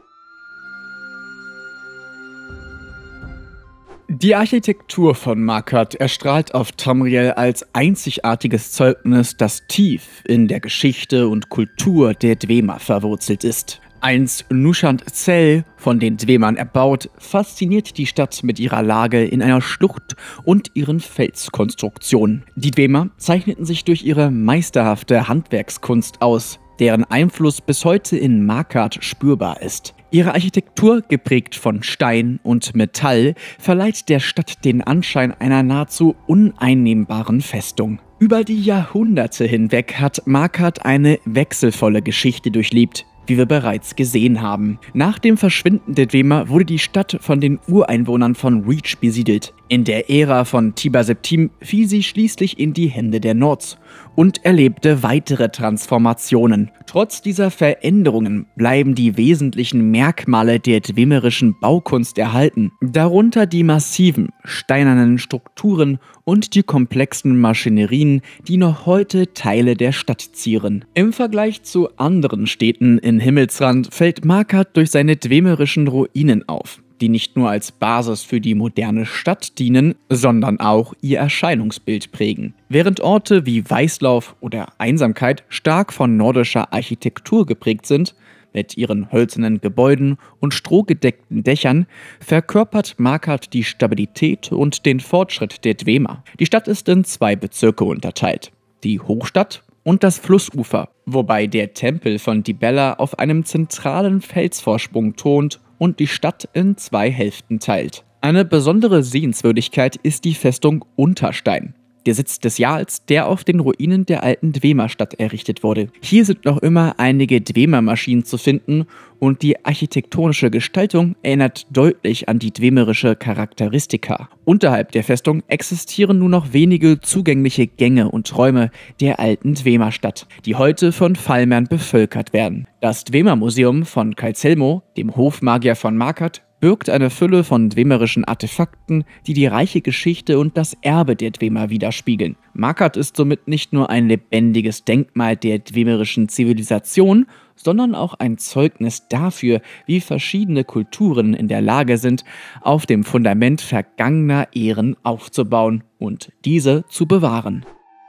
Die Architektur von Markarth erstrahlt auf Tamriel als einzigartiges Zeugnis, das tief in der Geschichte und Kultur der Dwemer verwurzelt ist. Einst Nushant Zell, von den Dwemern erbaut, fasziniert die Stadt mit ihrer Lage in einer Schlucht und ihren Felskonstruktionen. Die Dwemer zeichneten sich durch ihre meisterhafte Handwerkskunst aus, deren Einfluss bis heute in Markarth spürbar ist. Ihre Architektur, geprägt von Stein und Metall, verleiht der Stadt den Anschein einer nahezu uneinnehmbaren Festung. Über die Jahrhunderte hinweg hat Markarth eine wechselvolle Geschichte durchlebt, wie wir bereits gesehen haben. Nach dem Verschwinden der Dwemer wurde die Stadt von den Ureinwohnern von Reach besiedelt. In der Ära von Tiber Septim fiel sie schließlich in die Hände der Nords und erlebte weitere Transformationen. Trotz dieser Veränderungen bleiben die wesentlichen Merkmale der dwemerischen Baukunst erhalten, darunter die massiven, steinernen Strukturen und die komplexen Maschinerien, die noch heute Teile der Stadt zieren. Im Vergleich zu anderen Städten in Himmelsrand fällt Markarth durch seine dwemerischen Ruinen auf, die nicht nur als Basis für die moderne Stadt dienen, sondern auch ihr Erscheinungsbild prägen. Während Orte wie Weißlauf oder Einsamkeit stark von nordischer Architektur geprägt sind, mit ihren hölzernen Gebäuden und strohgedeckten Dächern, verkörpert Markarth die Stabilität und den Fortschritt der Dwemer. Die Stadt ist in zwei Bezirke unterteilt: die Hochstadt und das Flussufer, wobei der Tempel von Dibella auf einem zentralen Felsvorsprung thront und die Stadt in zwei Hälften teilt. Eine besondere Sehenswürdigkeit ist die Festung Unterstein, der Sitz des Jarls, der auf den Ruinen der alten Dwemerstadt errichtet wurde. Hier sind noch immer einige Dwemer-Maschinen zu finden und die architektonische Gestaltung erinnert deutlich an die dwemerische Charakteristika. Unterhalb der Festung existieren nur noch wenige zugängliche Gänge und Räume der alten Dwemerstadt, die heute von Falmern bevölkert werden. Das Dwemer-Museum von Kaitzelmo, dem Hofmagier von Markarth, birgt eine Fülle von dwemerischen Artefakten, die die reiche Geschichte und das Erbe der Dwemer widerspiegeln. Markarth ist somit nicht nur ein lebendiges Denkmal der dwemerischen Zivilisation, sondern auch ein Zeugnis dafür, wie verschiedene Kulturen in der Lage sind, auf dem Fundament vergangener Ehren aufzubauen und diese zu bewahren.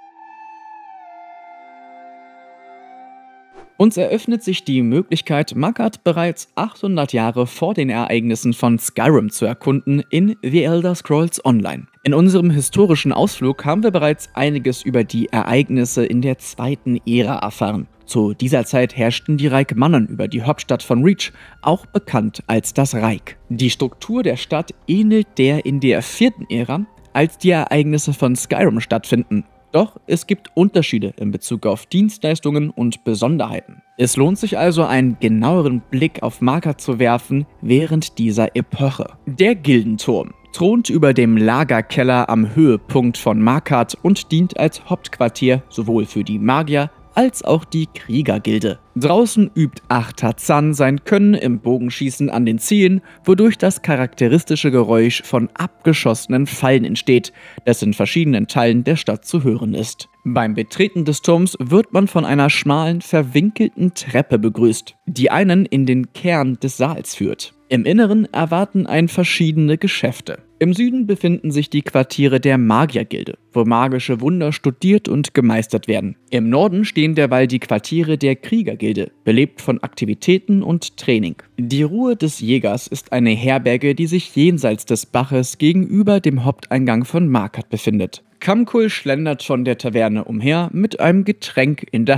Uns eröffnet sich die Möglichkeit, Markarth bereits achthundert Jahre vor den Ereignissen von Skyrim zu erkunden in The Elder Scrolls Online. In unserem historischen Ausflug haben wir bereits einiges über die Ereignisse in der zweiten Ära erfahren. Zu dieser Zeit herrschten die Reikmannen über die Hauptstadt von Reach, auch bekannt als das Reich. Die Struktur der Stadt ähnelt der in der vierten Ära, als die Ereignisse von Skyrim stattfinden. Doch es gibt Unterschiede in Bezug auf Dienstleistungen und Besonderheiten. Es lohnt sich also, einen genaueren Blick auf Markarth zu werfen während dieser Epoche. Der Gildenturm thront über dem Lagerkeller am Höhepunkt von Markarth und dient als Hauptquartier sowohl für die Magier als auch die Kriegergilde. Draußen übt Artarzan sein Können im Bogenschießen an den Zielen, wodurch das charakteristische Geräusch von abgeschossenen Pfeilen entsteht, das in verschiedenen Teilen der Stadt zu hören ist. Beim Betreten des Turms wird man von einer schmalen, verwinkelten Treppe begrüßt, die einen in den Kern des Saals führt. Im Inneren erwarten einen verschiedene Geschäfte. Im Süden befinden sich die Quartiere der Magiergilde, wo magische Wunder studiert und gemeistert werden. Im Norden stehen derweil die Quartiere der Kriegergilde, belebt von Aktivitäten und Training. Die Ruhe des Jägers ist eine Herberge, die sich jenseits des Baches gegenüber dem Haupteingang von Markarth befindet. Kamkul schlendert von der Taverne umher mit einem Getränk in der Hand.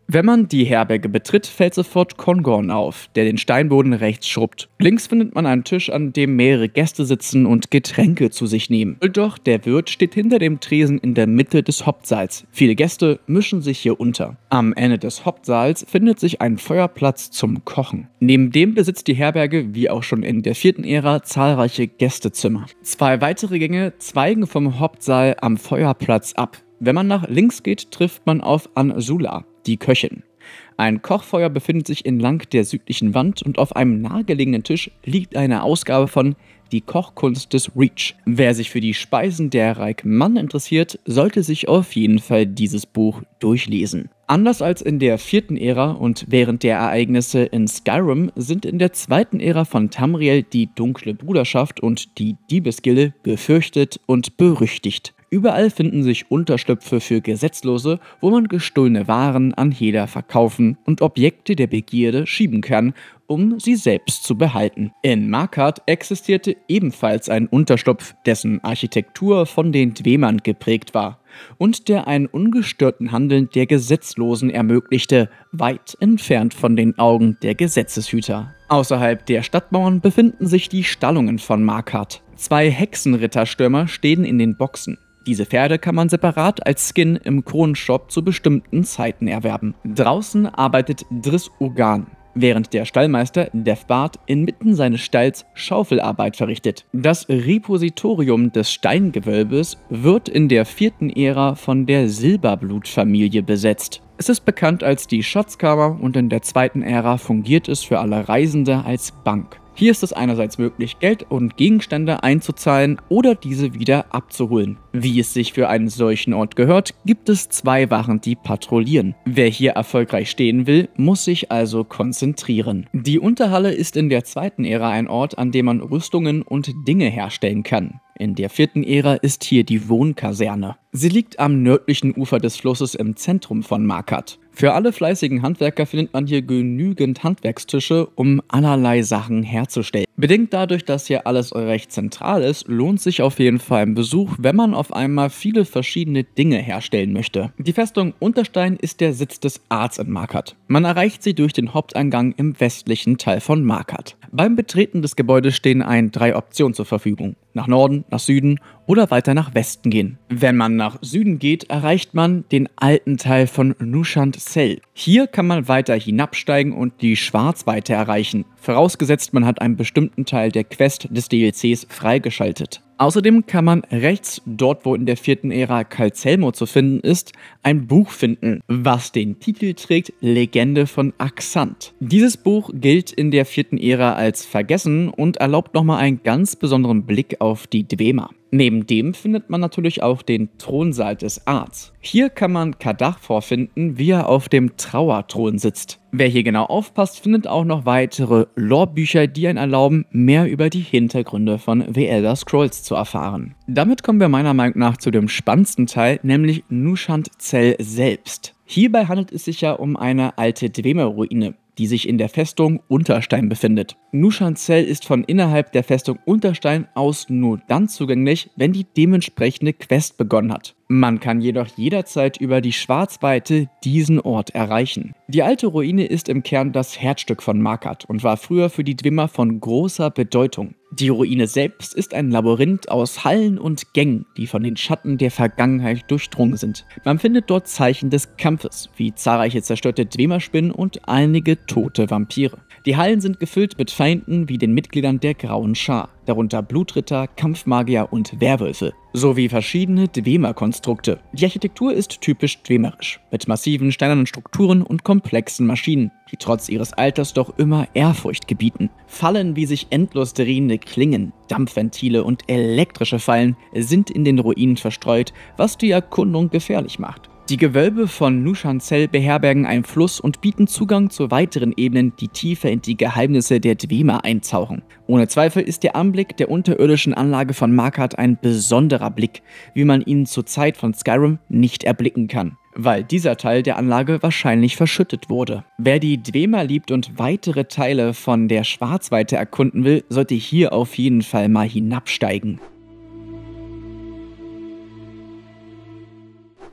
Wenn man die Herberge betritt, fällt sofort Kongorn auf, der den Steinboden rechts schrubbt. Links findet man einen Tisch, an dem mehrere Gäste sitzen und Getränke zu sich nehmen. Doch der Wirt steht hinter dem Tresen in der Mitte des Hauptsaals. Viele Gäste mischen sich hier unter. Am Ende des Hauptsaals findet sich ein Feuerplatz zum Kochen. Neben dem besitzt die Herberge, wie auch schon in der vierten Ära, zahlreiche Gästezimmer. Zwei weitere Gänge zweigen vom Hauptsaal am Feuerplatz ab. Wenn man nach links geht, trifft man auf Ansula, die Köchin. Ein Kochfeuer befindet sich entlang der südlichen Wand und auf einem nahegelegenen Tisch liegt eine Ausgabe von Die Kochkunst des Reach. Wer sich für die Speisen der Reik-Mann interessiert, sollte sich auf jeden Fall dieses Buch durchlesen. Anders als in der vierten Ära und während der Ereignisse in Skyrim sind in der zweiten Ära von Tamriel die dunkle Bruderschaft und die Diebesgilde gefürchtet und berüchtigt. Überall finden sich Unterschlüpfe für Gesetzlose, wo man gestohlene Waren an Hehler verkaufen und Objekte der Begierde schieben kann, um sie selbst zu behalten. In Markarth existierte ebenfalls ein Unterschlupf, dessen Architektur von den Dwemern geprägt war und der einen ungestörten Handeln der Gesetzlosen ermöglichte, weit entfernt von den Augen der Gesetzeshüter. Außerhalb der Stadtmauern befinden sich die Stallungen von Markarth. Zwei Hexenritterstürmer stehen in den Boxen. Diese Pferde kann man separat als Skin im Kronenshop zu bestimmten Zeiten erwerben. Draußen arbeitet Driss Urgan, während der Stallmeister Deathbard inmitten seines Stalls Schaufelarbeit verrichtet. Das Repositorium des Steingewölbes wird in der vierten Ära von der Silberblut-Familie besetzt. Es ist bekannt als die Schatzkammer und in der zweiten Ära fungiert es für alle Reisende als Bank. Hier ist es einerseits möglich, Geld und Gegenstände einzuzahlen oder diese wieder abzuholen. Wie es sich für einen solchen Ort gehört, gibt es zwei Wachen, die patrouillieren. Wer hier erfolgreich stehen will, muss sich also konzentrieren. Die Unterhalle ist in der zweiten Ära ein Ort, an dem man Rüstungen und Dinge herstellen kann. In der vierten Ära ist hier die Wohnkaserne. Sie liegt am nördlichen Ufer des Flusses im Zentrum von Markarth. Für alle fleißigen Handwerker findet man hier genügend Handwerkstische, um allerlei Sachen herzustellen. Bedingt dadurch, dass hier alles recht zentral ist, lohnt sich auf jeden Fall ein Besuch, wenn man auf einmal viele verschiedene Dinge herstellen möchte. Die Festung Unterstein ist der Sitz des Arts in Markarth. Man erreicht sie durch den Haupteingang im westlichen Teil von Markarth. Beim Betreten des Gebäudes stehen ein drei Optionen zur Verfügung. Nach Norden, nach Süden oder weiter nach Westen gehen. Wenn man nach Süden geht, erreicht man den alten Teil von Nusant Cell. Hier kann man weiter hinabsteigen und die Schwarzweite erreichen, vorausgesetzt man hat einen bestimmten Teil der Quest des D L Cs freigeschaltet. Außerdem kann man rechts, dort wo in der vierten Ära Calcelmo zu finden ist, ein Buch finden, was den Titel trägt Legende von Aksant. Dieses Buch gilt in der vierten Ära als vergessen und erlaubt nochmal einen ganz besonderen Blick auf die Dwemer. Neben dem findet man natürlich auch den Thronsaal des Arts. Hier kann man Kadach vorfinden, wie er auf dem Trauerthron sitzt. Wer hier genau aufpasst, findet auch noch weitere Lore-Bücher, die einen erlauben, mehr über die Hintergründe von The Elder Scrolls zu erfahren. Damit kommen wir meiner Meinung nach zu dem spannendsten Teil, nämlich Nusant Cell selbst. Hierbei handelt es sich ja um eine alte Dwemer-Ruine, die sich in der Festung Unterstein befindet. Nusant Cell ist von innerhalb der Festung Unterstein aus nur dann zugänglich, wenn die dementsprechende Quest begonnen hat. Man kann jedoch jederzeit über die Schwarzweite diesen Ort erreichen. Die alte Ruine ist im Kern das Herzstück von Markarth und war früher für die Dwemer von großer Bedeutung. Die Ruine selbst ist ein Labyrinth aus Hallen und Gängen, die von den Schatten der Vergangenheit durchdrungen sind. Man findet dort Zeichen des Kampfes, wie zahlreiche zerstörte Dwemerspinnen und einige tote Vampire. Die Hallen sind gefüllt mit Feinden wie den Mitgliedern der Grauen Schar, darunter Blutritter, Kampfmagier und Werwölfe, sowie verschiedene Dwemer-Konstrukte. Die Architektur ist typisch dwemerisch, mit massiven steinernen Strukturen und komplexen Maschinen, die trotz ihres Alters doch immer Ehrfurcht gebieten. Fallen wie sich endlos drehende Klingen, Dampfventile und elektrische Fallen sind in den Ruinen verstreut, was die Erkundung gefährlich macht. Die Gewölbe von Nusant Cell beherbergen einen Fluss und bieten Zugang zu weiteren Ebenen, die tiefer in die Geheimnisse der Dwemer eintauchen. Ohne Zweifel ist der Anblick der unterirdischen Anlage von Markarth ein besonderer Blick, wie man ihn zur Zeit von Skyrim nicht erblicken kann, weil dieser Teil der Anlage wahrscheinlich verschüttet wurde. Wer die Dwemer liebt und weitere Teile von der Schwarzweite erkunden will, sollte hier auf jeden Fall mal hinabsteigen.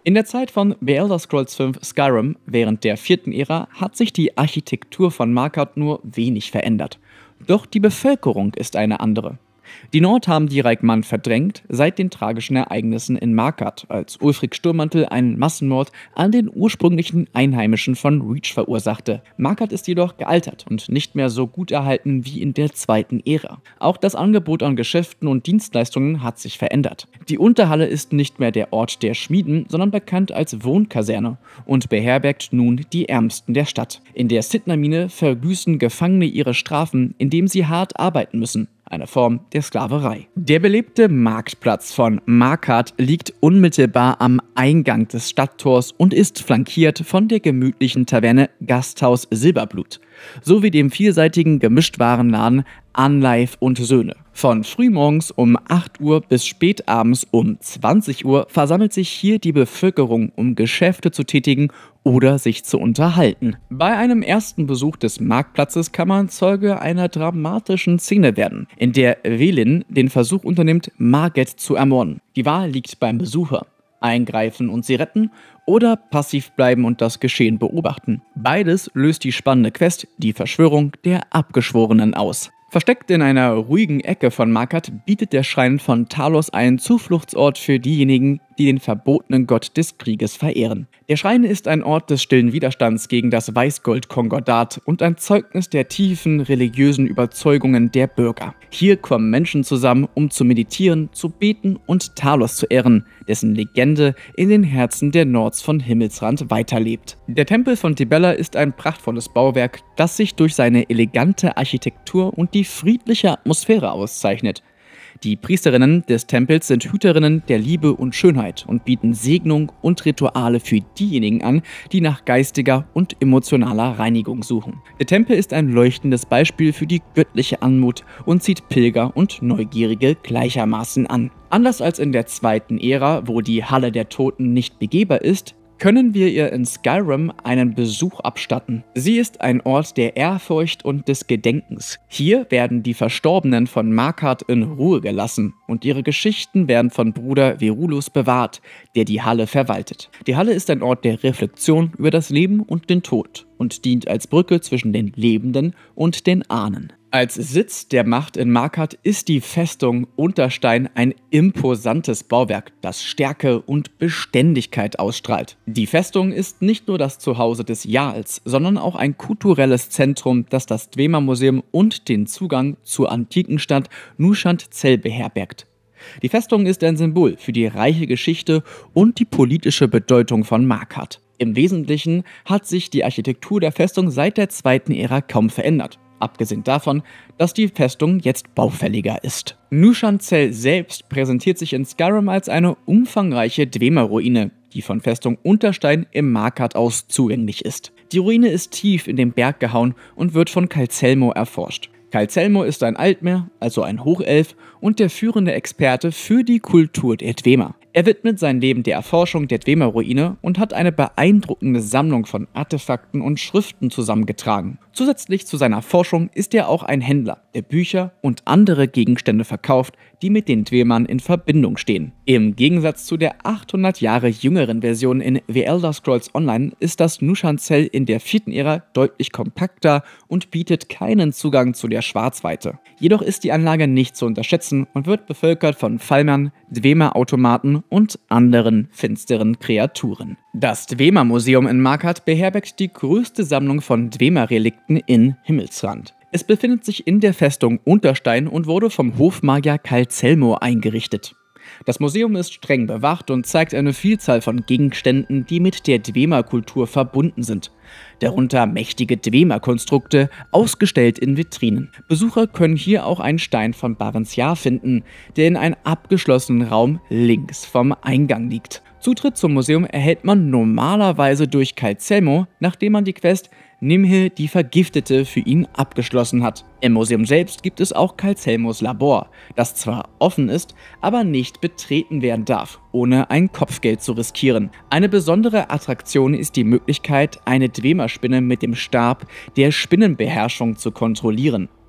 In der Zeit von The Elder Scrolls fünf Skyrim während der vierten Ära hat sich die Architektur von Markarth nur wenig verändert. Doch die Bevölkerung ist eine andere. Die Nord haben die Reikmann verdrängt seit den tragischen Ereignissen in Markarth, als Ulfric Sturmmantel einen Massenmord an den ursprünglichen Einheimischen von Reach verursachte. Markarth ist jedoch gealtert und nicht mehr so gut erhalten wie in der zweiten Ära. Auch das Angebot an Geschäften und Dienstleistungen hat sich verändert. Die Unterhalle ist nicht mehr der Ort der Schmieden, sondern bekannt als Wohnkaserne und beherbergt nun die Ärmsten der Stadt. In der Sydney-Mine verbüßen Gefangene ihre Strafen, indem sie hart arbeiten müssen. Eine Form der Sklaverei. Der belebte Marktplatz von Markarth liegt unmittelbar am Eingang des Stadttors und ist flankiert von der gemütlichen Taverne Gasthaus Silberblut sowie dem vielseitigen Gemischtwarenladen Anleif und Söhne. Von frühmorgens um acht Uhr bis spätabends um zwanzig Uhr versammelt sich hier die Bevölkerung, um Geschäfte zu tätigen oder sich zu unterhalten. Bei einem ersten Besuch des Marktplatzes kann man Zeuge einer dramatischen Szene werden, in der Velin den Versuch unternimmt, Margit zu ermorden. Die Wahl liegt beim Besucher. Eingreifen und sie retten oder passiv bleiben und das Geschehen beobachten. Beides löst die spannende Quest, die Verschwörung der Abgeschworenen, aus. Versteckt in einer ruhigen Ecke von Markarth bietet der Schrein von Talos einen Zufluchtsort für diejenigen, die den verbotenen Gott des Krieges verehren. Der Schrein ist ein Ort des stillen Widerstands gegen das Weißgold-Konkordat und ein Zeugnis der tiefen religiösen Überzeugungen der Bürger. Hier kommen Menschen zusammen, um zu meditieren, zu beten und Talos zu ehren, dessen Legende in den Herzen der Nords von Himmelsrand weiterlebt. Der Tempel von Dibella ist ein prachtvolles Bauwerk, das sich durch seine elegante Architektur und die friedliche Atmosphäre auszeichnet. Die Priesterinnen des Tempels sind Hüterinnen der Liebe und Schönheit und bieten Segnung und Rituale für diejenigen an, die nach geistiger und emotionaler Reinigung suchen. Der Tempel ist ein leuchtendes Beispiel für die göttliche Anmut und zieht Pilger und Neugierige gleichermaßen an. Anders als in der zweiten Ära, wo die Halle der Toten nicht begehbar ist, können wir ihr in Skyrim einen Besuch abstatten. Sie ist ein Ort der Ehrfurcht und des Gedenkens. Hier werden die Verstorbenen von Markarth in Ruhe gelassen und ihre Geschichten werden von Bruder Verulus bewahrt, der die Halle verwaltet. Die Halle ist ein Ort der Reflexion über das Leben und den Tod und dient als Brücke zwischen den Lebenden und den Ahnen. Als Sitz der Macht in Markarth ist die Festung Unterstein ein imposantes Bauwerk, das Stärke und Beständigkeit ausstrahlt. Die Festung ist nicht nur das Zuhause des Jarls, sondern auch ein kulturelles Zentrum, das das Dwemer-Museum und den Zugang zur antiken Stadt Nushantzell beherbergt. Die Festung ist ein Symbol für die reiche Geschichte und die politische Bedeutung von Markarth. Im Wesentlichen hat sich die Architektur der Festung seit der zweiten Ära kaum verändert. Abgesehen davon, dass die Festung jetzt baufälliger ist. Nushantzell selbst präsentiert sich in Skyrim als eine umfangreiche Dwemer-Ruine, die von Festung Unterstein im Markarth aus zugänglich ist. Die Ruine ist tief in den Berg gehauen und wird von Calcelmo erforscht. Calcelmo ist ein Altmer, also ein Hochelf und der führende Experte für die Kultur der Dwemer. Er widmet sein Leben der Erforschung der Dwemer-Ruine und hat eine beeindruckende Sammlung von Artefakten und Schriften zusammengetragen. Zusätzlich zu seiner Forschung ist er auch ein Händler, der Bücher und andere Gegenstände verkauft, die mit den Dwemern in Verbindung stehen. Im Gegensatz zu der achthundert Jahre jüngeren Version in The Elder Scrolls Online ist das Nushantzell in der vierten Ära deutlich kompakter und bietet keinen Zugang zu der Schwarzweite. Jedoch ist die Anlage nicht zu unterschätzen und wird bevölkert von Falmern, Dwemer-Automaten und anderen finsteren Kreaturen. Das Dwemer-Museum in Markarth beherbergt die größte Sammlung von Dwemer-Relikten in Himmelsrand. Es befindet sich in der Festung Unterstein und wurde vom Hofmagier Calcelmo eingerichtet. Das Museum ist streng bewacht und zeigt eine Vielzahl von Gegenständen, die mit der Dwemer-Kultur verbunden sind. Darunter mächtige Dwemer-Konstrukte, ausgestellt in Vitrinen. Besucher können hier auch einen Stein von Barents-Jahr finden, der in einem abgeschlossenen Raum links vom Eingang liegt. Zutritt zum Museum erhält man normalerweise durch Calcelmo, nachdem man die Quest Nimhil die Vergiftete für ihn abgeschlossen hat. Im Museum selbst gibt es auch Calcelmos Labor, das zwar offen ist, aber nicht betreten werden darf, ohne ein Kopfgeld zu riskieren. Eine besondere Attraktion ist die Möglichkeit, eine Dwemer-Spinne mit dem Stab der Spinnenbeherrschung zu kontrollieren.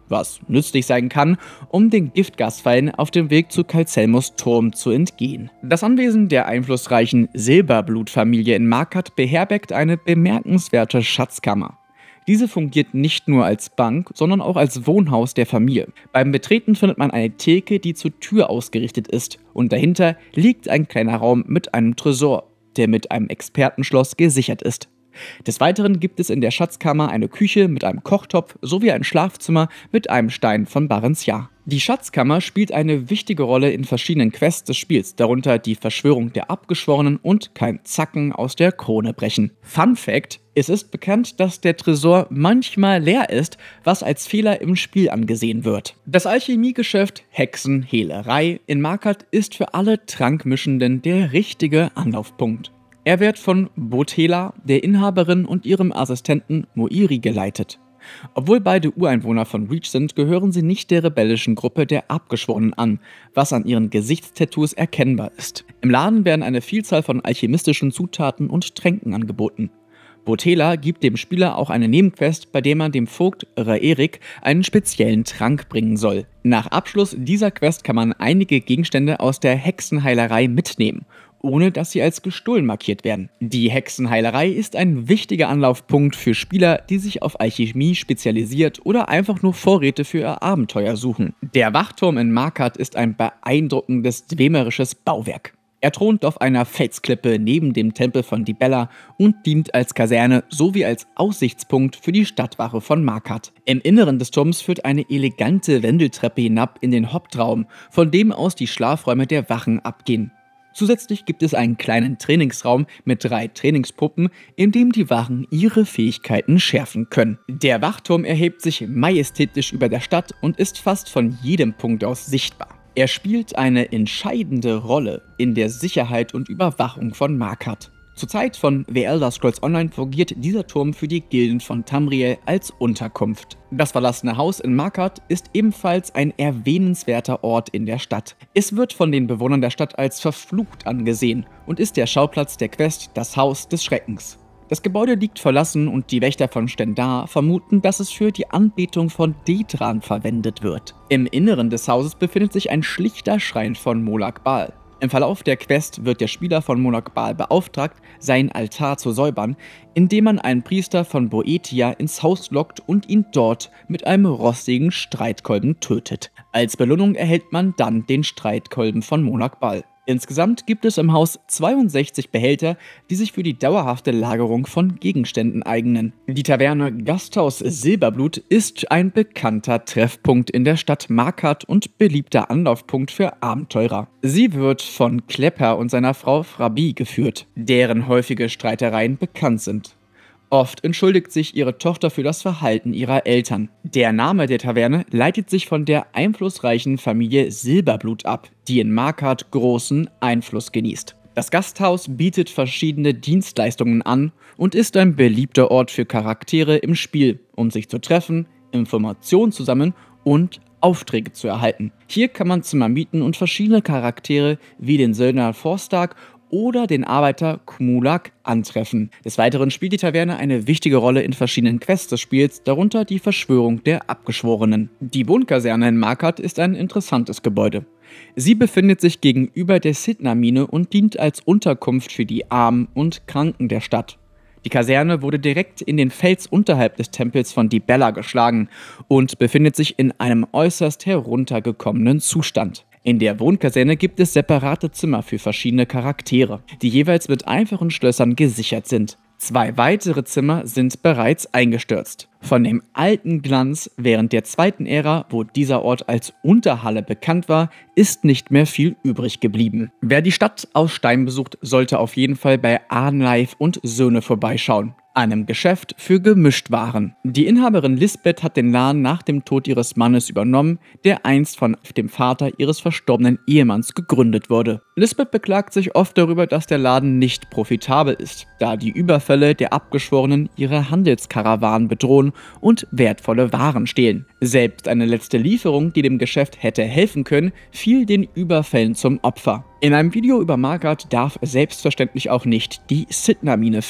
was nützlich sein kann, um den Giftgasfallen auf dem Weg zu Calcelmus Turm zu entgehen. Das Anwesen der einflussreichen Silberblut-Familie in Markat beherbergt eine bemerkenswerte Schatzkammer. Diese fungiert nicht nur als Bank, sondern auch als Wohnhaus der Familie. Beim Betreten findet man eine Theke, die zur Tür ausgerichtet ist, und dahinter liegt ein kleiner Raum mit einem Tresor, der mit einem Expertenschloss gesichert ist. Des Weiteren gibt es in der Schatzkammer eine Küche mit einem Kochtopf sowie ein Schlafzimmer mit einem Stein von Barents Jahr. Die Schatzkammer spielt eine wichtige Rolle in verschiedenen Quests des Spiels, darunter die Verschwörung der Abgeschworenen und kein Zacken aus der Krone brechen. Fun Fact: Es ist bekannt, dass der Tresor manchmal leer ist, was als Fehler im Spiel angesehen wird. Das Alchemiegeschäft Hexenhehlerei in Markat ist für alle Trankmischenden der richtige Anlaufpunkt. Er wird von Bothela, der Inhaberin, und ihrem Assistenten Moiri geleitet. Obwohl beide Ureinwohner von Reach sind, gehören sie nicht der rebellischen Gruppe der Abgeschworenen an, was an ihren Gesichtstattoos erkennbar ist. Im Laden werden eine Vielzahl von alchemistischen Zutaten und Tränken angeboten. Bothela gibt dem Spieler auch eine Nebenquest, bei der man dem Vogt Raerik einen speziellen Trank bringen soll. Nach Abschluss dieser Quest kann man einige Gegenstände aus der Hexenheilerei mitnehmen, ohne dass sie als gestohlen markiert werden. Die Hexenheilerei ist ein wichtiger Anlaufpunkt für Spieler, die sich auf Alchemie spezialisiert oder einfach nur Vorräte für ihr Abenteuer suchen. Der Wachturm in Markat ist ein beeindruckendes dwemerisches Bauwerk. Er thront auf einer Felsklippe neben dem Tempel von Dibella und dient als Kaserne sowie als Aussichtspunkt für die Stadtwache von Markat. Im Inneren des Turms führt eine elegante Wendeltreppe hinab in den Hauptraum, von dem aus die Schlafräume der Wachen abgehen. Zusätzlich gibt es einen kleinen Trainingsraum mit drei Trainingspuppen, in dem die Wachen ihre Fähigkeiten schärfen können. Der Wachturm erhebt sich majestätisch über der Stadt und ist fast von jedem Punkt aus sichtbar. Er spielt eine entscheidende Rolle in der Sicherheit und Überwachung von Markat. Zur Zeit von The Elder Scrolls Online fungiert dieser Turm für die Gilden von Tamriel als Unterkunft. Das verlassene Haus in Markat ist ebenfalls ein erwähnenswerter Ort in der Stadt. Es wird von den Bewohnern der Stadt als verflucht angesehen und ist der Schauplatz der Quest Das Haus des Schreckens. Das Gebäude liegt verlassen und die Wächter von Stendarr vermuten, dass es für die Anbetung von Detran verwendet wird. Im Inneren des Hauses befindet sich ein schlichter Schrein von Molag Bal. Im Verlauf der Quest wird der Spieler von Molag Bal beauftragt, seinen Altar zu säubern, indem man einen Priester von Boetia ins Haus lockt und ihn dort mit einem rostigen Streitkolben tötet. Als Belohnung erhält man dann den Streitkolben von Molag Bal. Insgesamt gibt es im Haus zweiundsechzig Behälter, die sich für die dauerhafte Lagerung von Gegenständen eignen. Die Taverne Gasthaus Silberblut ist ein bekannter Treffpunkt in der Stadt Markat und beliebter Anlaufpunkt für Abenteurer. Sie wird von Klepper und seiner Frau Frabi geführt, deren häufige Streitereien bekannt sind. Oft entschuldigt sich ihre Tochter für das Verhalten ihrer Eltern. Der Name der Taverne leitet sich von der einflussreichen Familie Silberblut ab, die in Markat großen Einfluss genießt. Das Gasthaus bietet verschiedene Dienstleistungen an und ist ein beliebter Ort für Charaktere im Spiel, um sich zu treffen, Informationen zu sammeln und Aufträge zu erhalten. Hier kann man Zimmer mieten und verschiedene Charaktere wie den Söldner Forstark oder den Arbeiter Kumulak antreffen. Des Weiteren spielt die Taverne eine wichtige Rolle in verschiedenen Quests des Spiels, darunter die Verschwörung der Abgeschworenen. Die Wohnkaserne in Markat ist ein interessantes Gebäude. Sie befindet sich gegenüber der Sidna-Mine und dient als Unterkunft für die Armen und Kranken der Stadt. Die Kaserne wurde direkt in den Fels unterhalb des Tempels von Dibella geschlagen und befindet sich in einem äußerst heruntergekommenen Zustand. In der Wohnkaserne gibt es separate Zimmer für verschiedene Charaktere, die jeweils mit einfachen Schlössern gesichert sind. Zwei weitere Zimmer sind bereits eingestürzt. Von dem alten Glanz während der zweiten Ära, wo dieser Ort als Unterhalle bekannt war, ist nicht mehr viel übrig geblieben. Wer die Stadt aus Stein besucht, sollte auf jeden Fall bei Arnleif und Söhne vorbeischauen, einem Geschäft für Gemischtwaren. Die Inhaberin Lisbeth hat den Laden nach dem Tod ihres Mannes übernommen, der einst von dem Vater ihres verstorbenen Ehemanns gegründet wurde. Lisbeth beklagt sich oft darüber, dass der Laden nicht profitabel ist, da die Überfälle der Abgeschworenen ihre Handelskarawanen bedrohen und wertvolle Waren stehlen. Selbst eine letzte Lieferung, die dem Geschäft hätte helfen können, fiel den Überfällen zum Opfer. In einem Video über Markat darf selbstverständlich auch nicht die Sidna-Mine fehlen.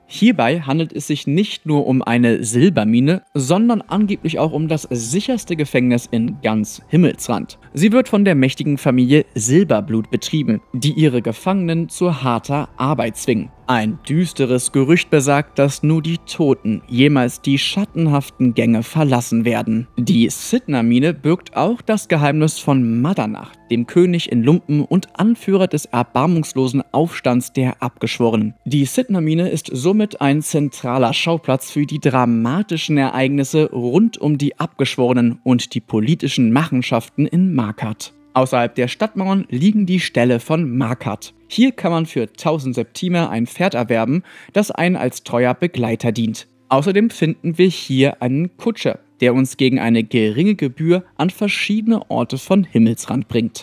Hierbei handelt es sich nicht nur um eine Silbermine, sondern angeblich auch um das sicherste Gefängnis in ganz Himmelsrand. Sie wird von der mächtigen Familie Silberblut betrieben, die ihre Gefangenen zu harter Arbeit zwingen. Ein düsteres Gerücht besagt, dass nur die Toten jemals die schattenhaften Gänge verlassen werden. Die Sydney-Mine birgt auch das Geheimnis von Madernach, dem König in Lumpen und Anführer des erbarmungslosen Aufstands der Abgeschworenen. Die Sydney-Mine ist somit ein zentraler Schauplatz für die dramatischen Ereignisse rund um die Abgeschworenen und die politischen Machenschaften in Markarth. Außerhalb der Stadtmauern liegen die Ställe von Markarth. Hier kann man für tausend Septimer ein Pferd erwerben, das einen als treuer Begleiter dient. Außerdem finden wir hier einen Kutscher, der uns gegen eine geringe Gebühr an verschiedene Orte von Himmelsrand bringt.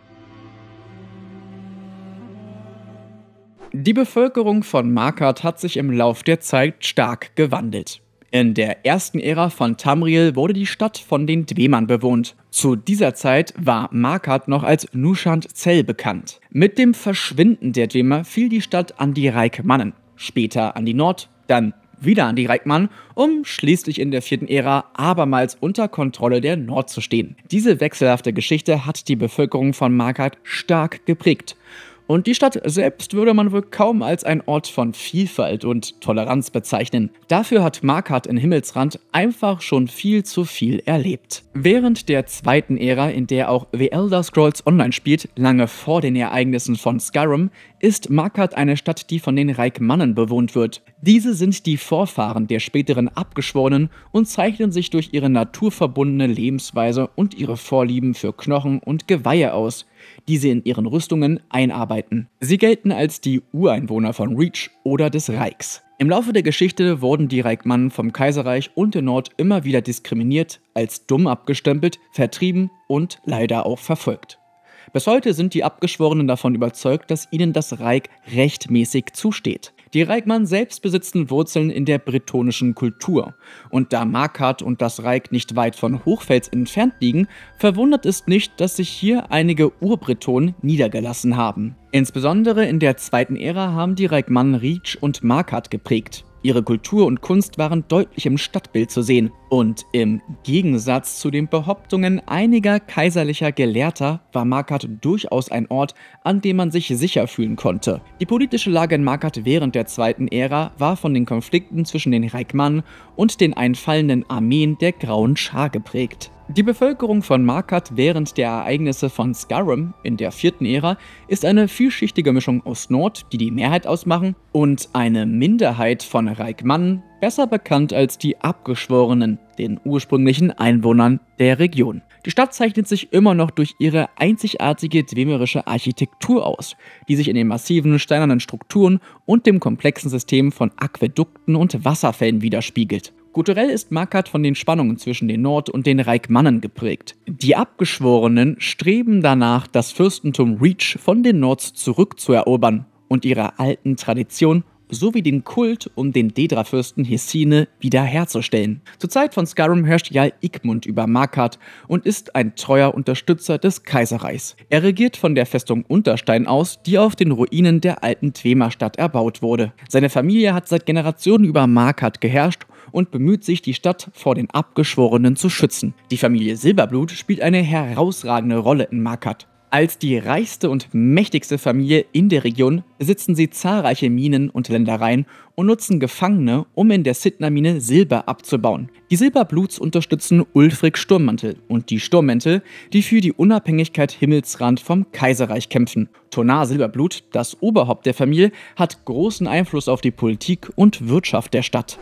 Die Bevölkerung von Markarth hat sich im Lauf der Zeit stark gewandelt. In der ersten Ära von Tamriel wurde die Stadt von den Dwemern bewohnt. Zu dieser Zeit war Markarth noch als Nushant Zell bekannt. Mit dem Verschwinden der Dwemer fiel die Stadt an die Reikmannen, später an die Nord, dann wieder an die Reikmannen, um schließlich in der vierten Ära abermals unter Kontrolle der Nord zu stehen. Diese wechselhafte Geschichte hat die Bevölkerung von Markarth stark geprägt. Und die Stadt selbst würde man wohl kaum als ein Ort von Vielfalt und Toleranz bezeichnen. Dafür hat Markarth in Himmelsrand einfach schon viel zu viel erlebt. Während der zweiten Ära, in der auch The Elder Scrolls Online spielt, lange vor den Ereignissen von Skyrim, ist Markarth eine Stadt, die von den Reikmannen bewohnt wird. Diese sind die Vorfahren der späteren Abgeschworenen und zeichnen sich durch ihre naturverbundene Lebensweise und ihre Vorlieben für Knochen und Geweihe aus, die sie in ihren Rüstungen einarbeiten. Sie gelten als die Ureinwohner von Reach oder des Reichs. Im Laufe der Geschichte wurden die Reikmannen vom Kaiserreich und der Nord immer wieder diskriminiert, als dumm abgestempelt, vertrieben und leider auch verfolgt. Bis heute sind die Abgeschworenen davon überzeugt, dass ihnen das Reich rechtmäßig zusteht. Die Reikmannen selbst besitzen Wurzeln in der bretonischen Kultur. Und da Markarth und das Reich nicht weit von Hochfels entfernt liegen, verwundert es nicht, dass sich hier einige Urbretonen niedergelassen haben. Insbesondere in der zweiten Ära haben die Reikmannen Reach und Markarth geprägt. Ihre Kultur und Kunst waren deutlich im Stadtbild zu sehen. Und im Gegensatz zu den Behauptungen einiger kaiserlicher Gelehrter war Markarth durchaus ein Ort, an dem man sich sicher fühlen konnte. Die politische Lage in Markarth während der zweiten Ära war von den Konflikten zwischen den Reikmannen und den einfallenden Armeen der Grauen Schar geprägt. Die Bevölkerung von Markarth während der Ereignisse von Skyrim in der vierten Ära ist eine vielschichtige Mischung aus Nord, die die Mehrheit ausmachen, und eine Minderheit von Reikmannen, besser bekannt als die Abgeschworenen, den ursprünglichen Einwohnern der Region. Die Stadt zeichnet sich immer noch durch ihre einzigartige dwemerische Architektur aus, die sich in den massiven steinernen Strukturen und dem komplexen System von Aquädukten und Wasserfällen widerspiegelt. Kulturell ist Markarth von den Spannungen zwischen den Nord- und den Reikmannen geprägt. Die Abgeschworenen streben danach, das Fürstentum Reach von den Nords zurückzuerobern und ihre alten Traditionen sowie den Kult um den Daedra-Fürsten Hesine wiederherzustellen. Zur Zeit von Skyrim herrscht Jarl Igmund über Markarth und ist ein treuer Unterstützer des Kaiserreichs. Er regiert von der Festung Unterstein aus, die auf den Ruinen der alten Dwemer-Stadt erbaut wurde. Seine Familie hat seit Generationen über Markarth geherrscht und bemüht sich, die Stadt vor den Abgeschworenen zu schützen. Die Familie Silberblut spielt eine herausragende Rolle in Markarth. Als die reichste und mächtigste Familie in der Region besitzen sie zahlreiche Minen und Ländereien und nutzen Gefangene, um in der Sydney-Mine Silber abzubauen. Die Silberbluts unterstützen Ulfric Sturmmantel und die Sturmmäntel, die für die Unabhängigkeit Himmelsrand vom Kaiserreich kämpfen. Tonar Silberblut, das Oberhaupt der Familie, hat großen Einfluss auf die Politik und Wirtschaft der Stadt.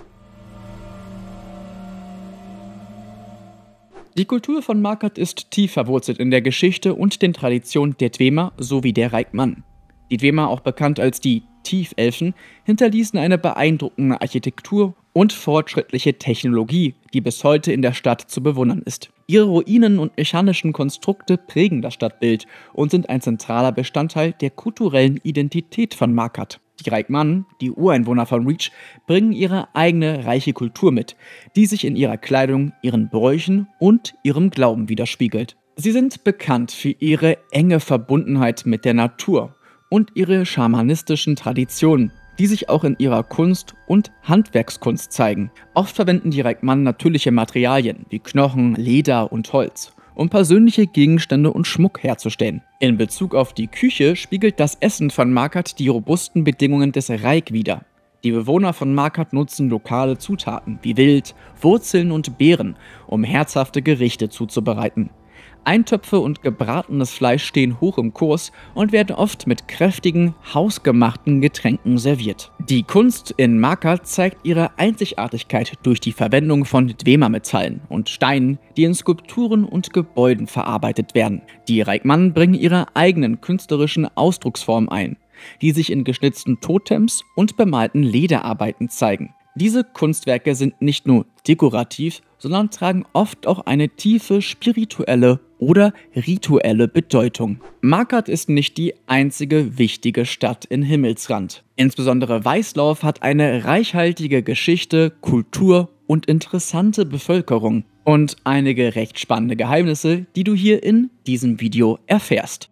Die Kultur von Markarth ist tief verwurzelt in der Geschichte und den Traditionen der Dwemer sowie der Reikmannen. Die Dwemer, auch bekannt als die Tiefelfen, hinterließen eine beeindruckende Architektur und fortschrittliche Technologie, die bis heute in der Stadt zu bewundern ist. Ihre Ruinen und mechanischen Konstrukte prägen das Stadtbild und sind ein zentraler Bestandteil der kulturellen Identität von Markarth. Die Reikmannen, die Ureinwohner von Reach, bringen ihre eigene reiche Kultur mit, die sich in ihrer Kleidung, ihren Bräuchen und ihrem Glauben widerspiegelt. Sie sind bekannt für ihre enge Verbundenheit mit der Natur und ihre schamanistischen Traditionen, die sich auch in ihrer Kunst und Handwerkskunst zeigen. Oft verwenden die Reikmannen natürliche Materialien wie Knochen, Leder und Holz, um persönliche Gegenstände und Schmuck herzustellen. In Bezug auf die Küche spiegelt das Essen von Markarth die robusten Bedingungen des Reik wider. Die Bewohner von Markarth nutzen lokale Zutaten wie Wild, Wurzeln und Beeren, um herzhafte Gerichte zuzubereiten. Eintöpfe und gebratenes Fleisch stehen hoch im Kurs und werden oft mit kräftigen, hausgemachten Getränken serviert. Die Kunst in Markarth zeigt ihre Einzigartigkeit durch die Verwendung von Dwemer-Metallen und Steinen, die in Skulpturen und Gebäuden verarbeitet werden. Die Reikmannen bringen ihre eigenen künstlerischen Ausdrucksformen ein, die sich in geschnitzten Totems und bemalten Lederarbeiten zeigen. Diese Kunstwerke sind nicht nur dekorativ, sondern tragen oft auch eine tiefe spirituelle oder rituelle Bedeutung. Markarth ist nicht die einzige wichtige Stadt in Himmelsrand. Insbesondere Weißlauf hat eine reichhaltige Geschichte, Kultur und interessante Bevölkerung und einige recht spannende Geheimnisse, die du hier in diesem Video erfährst.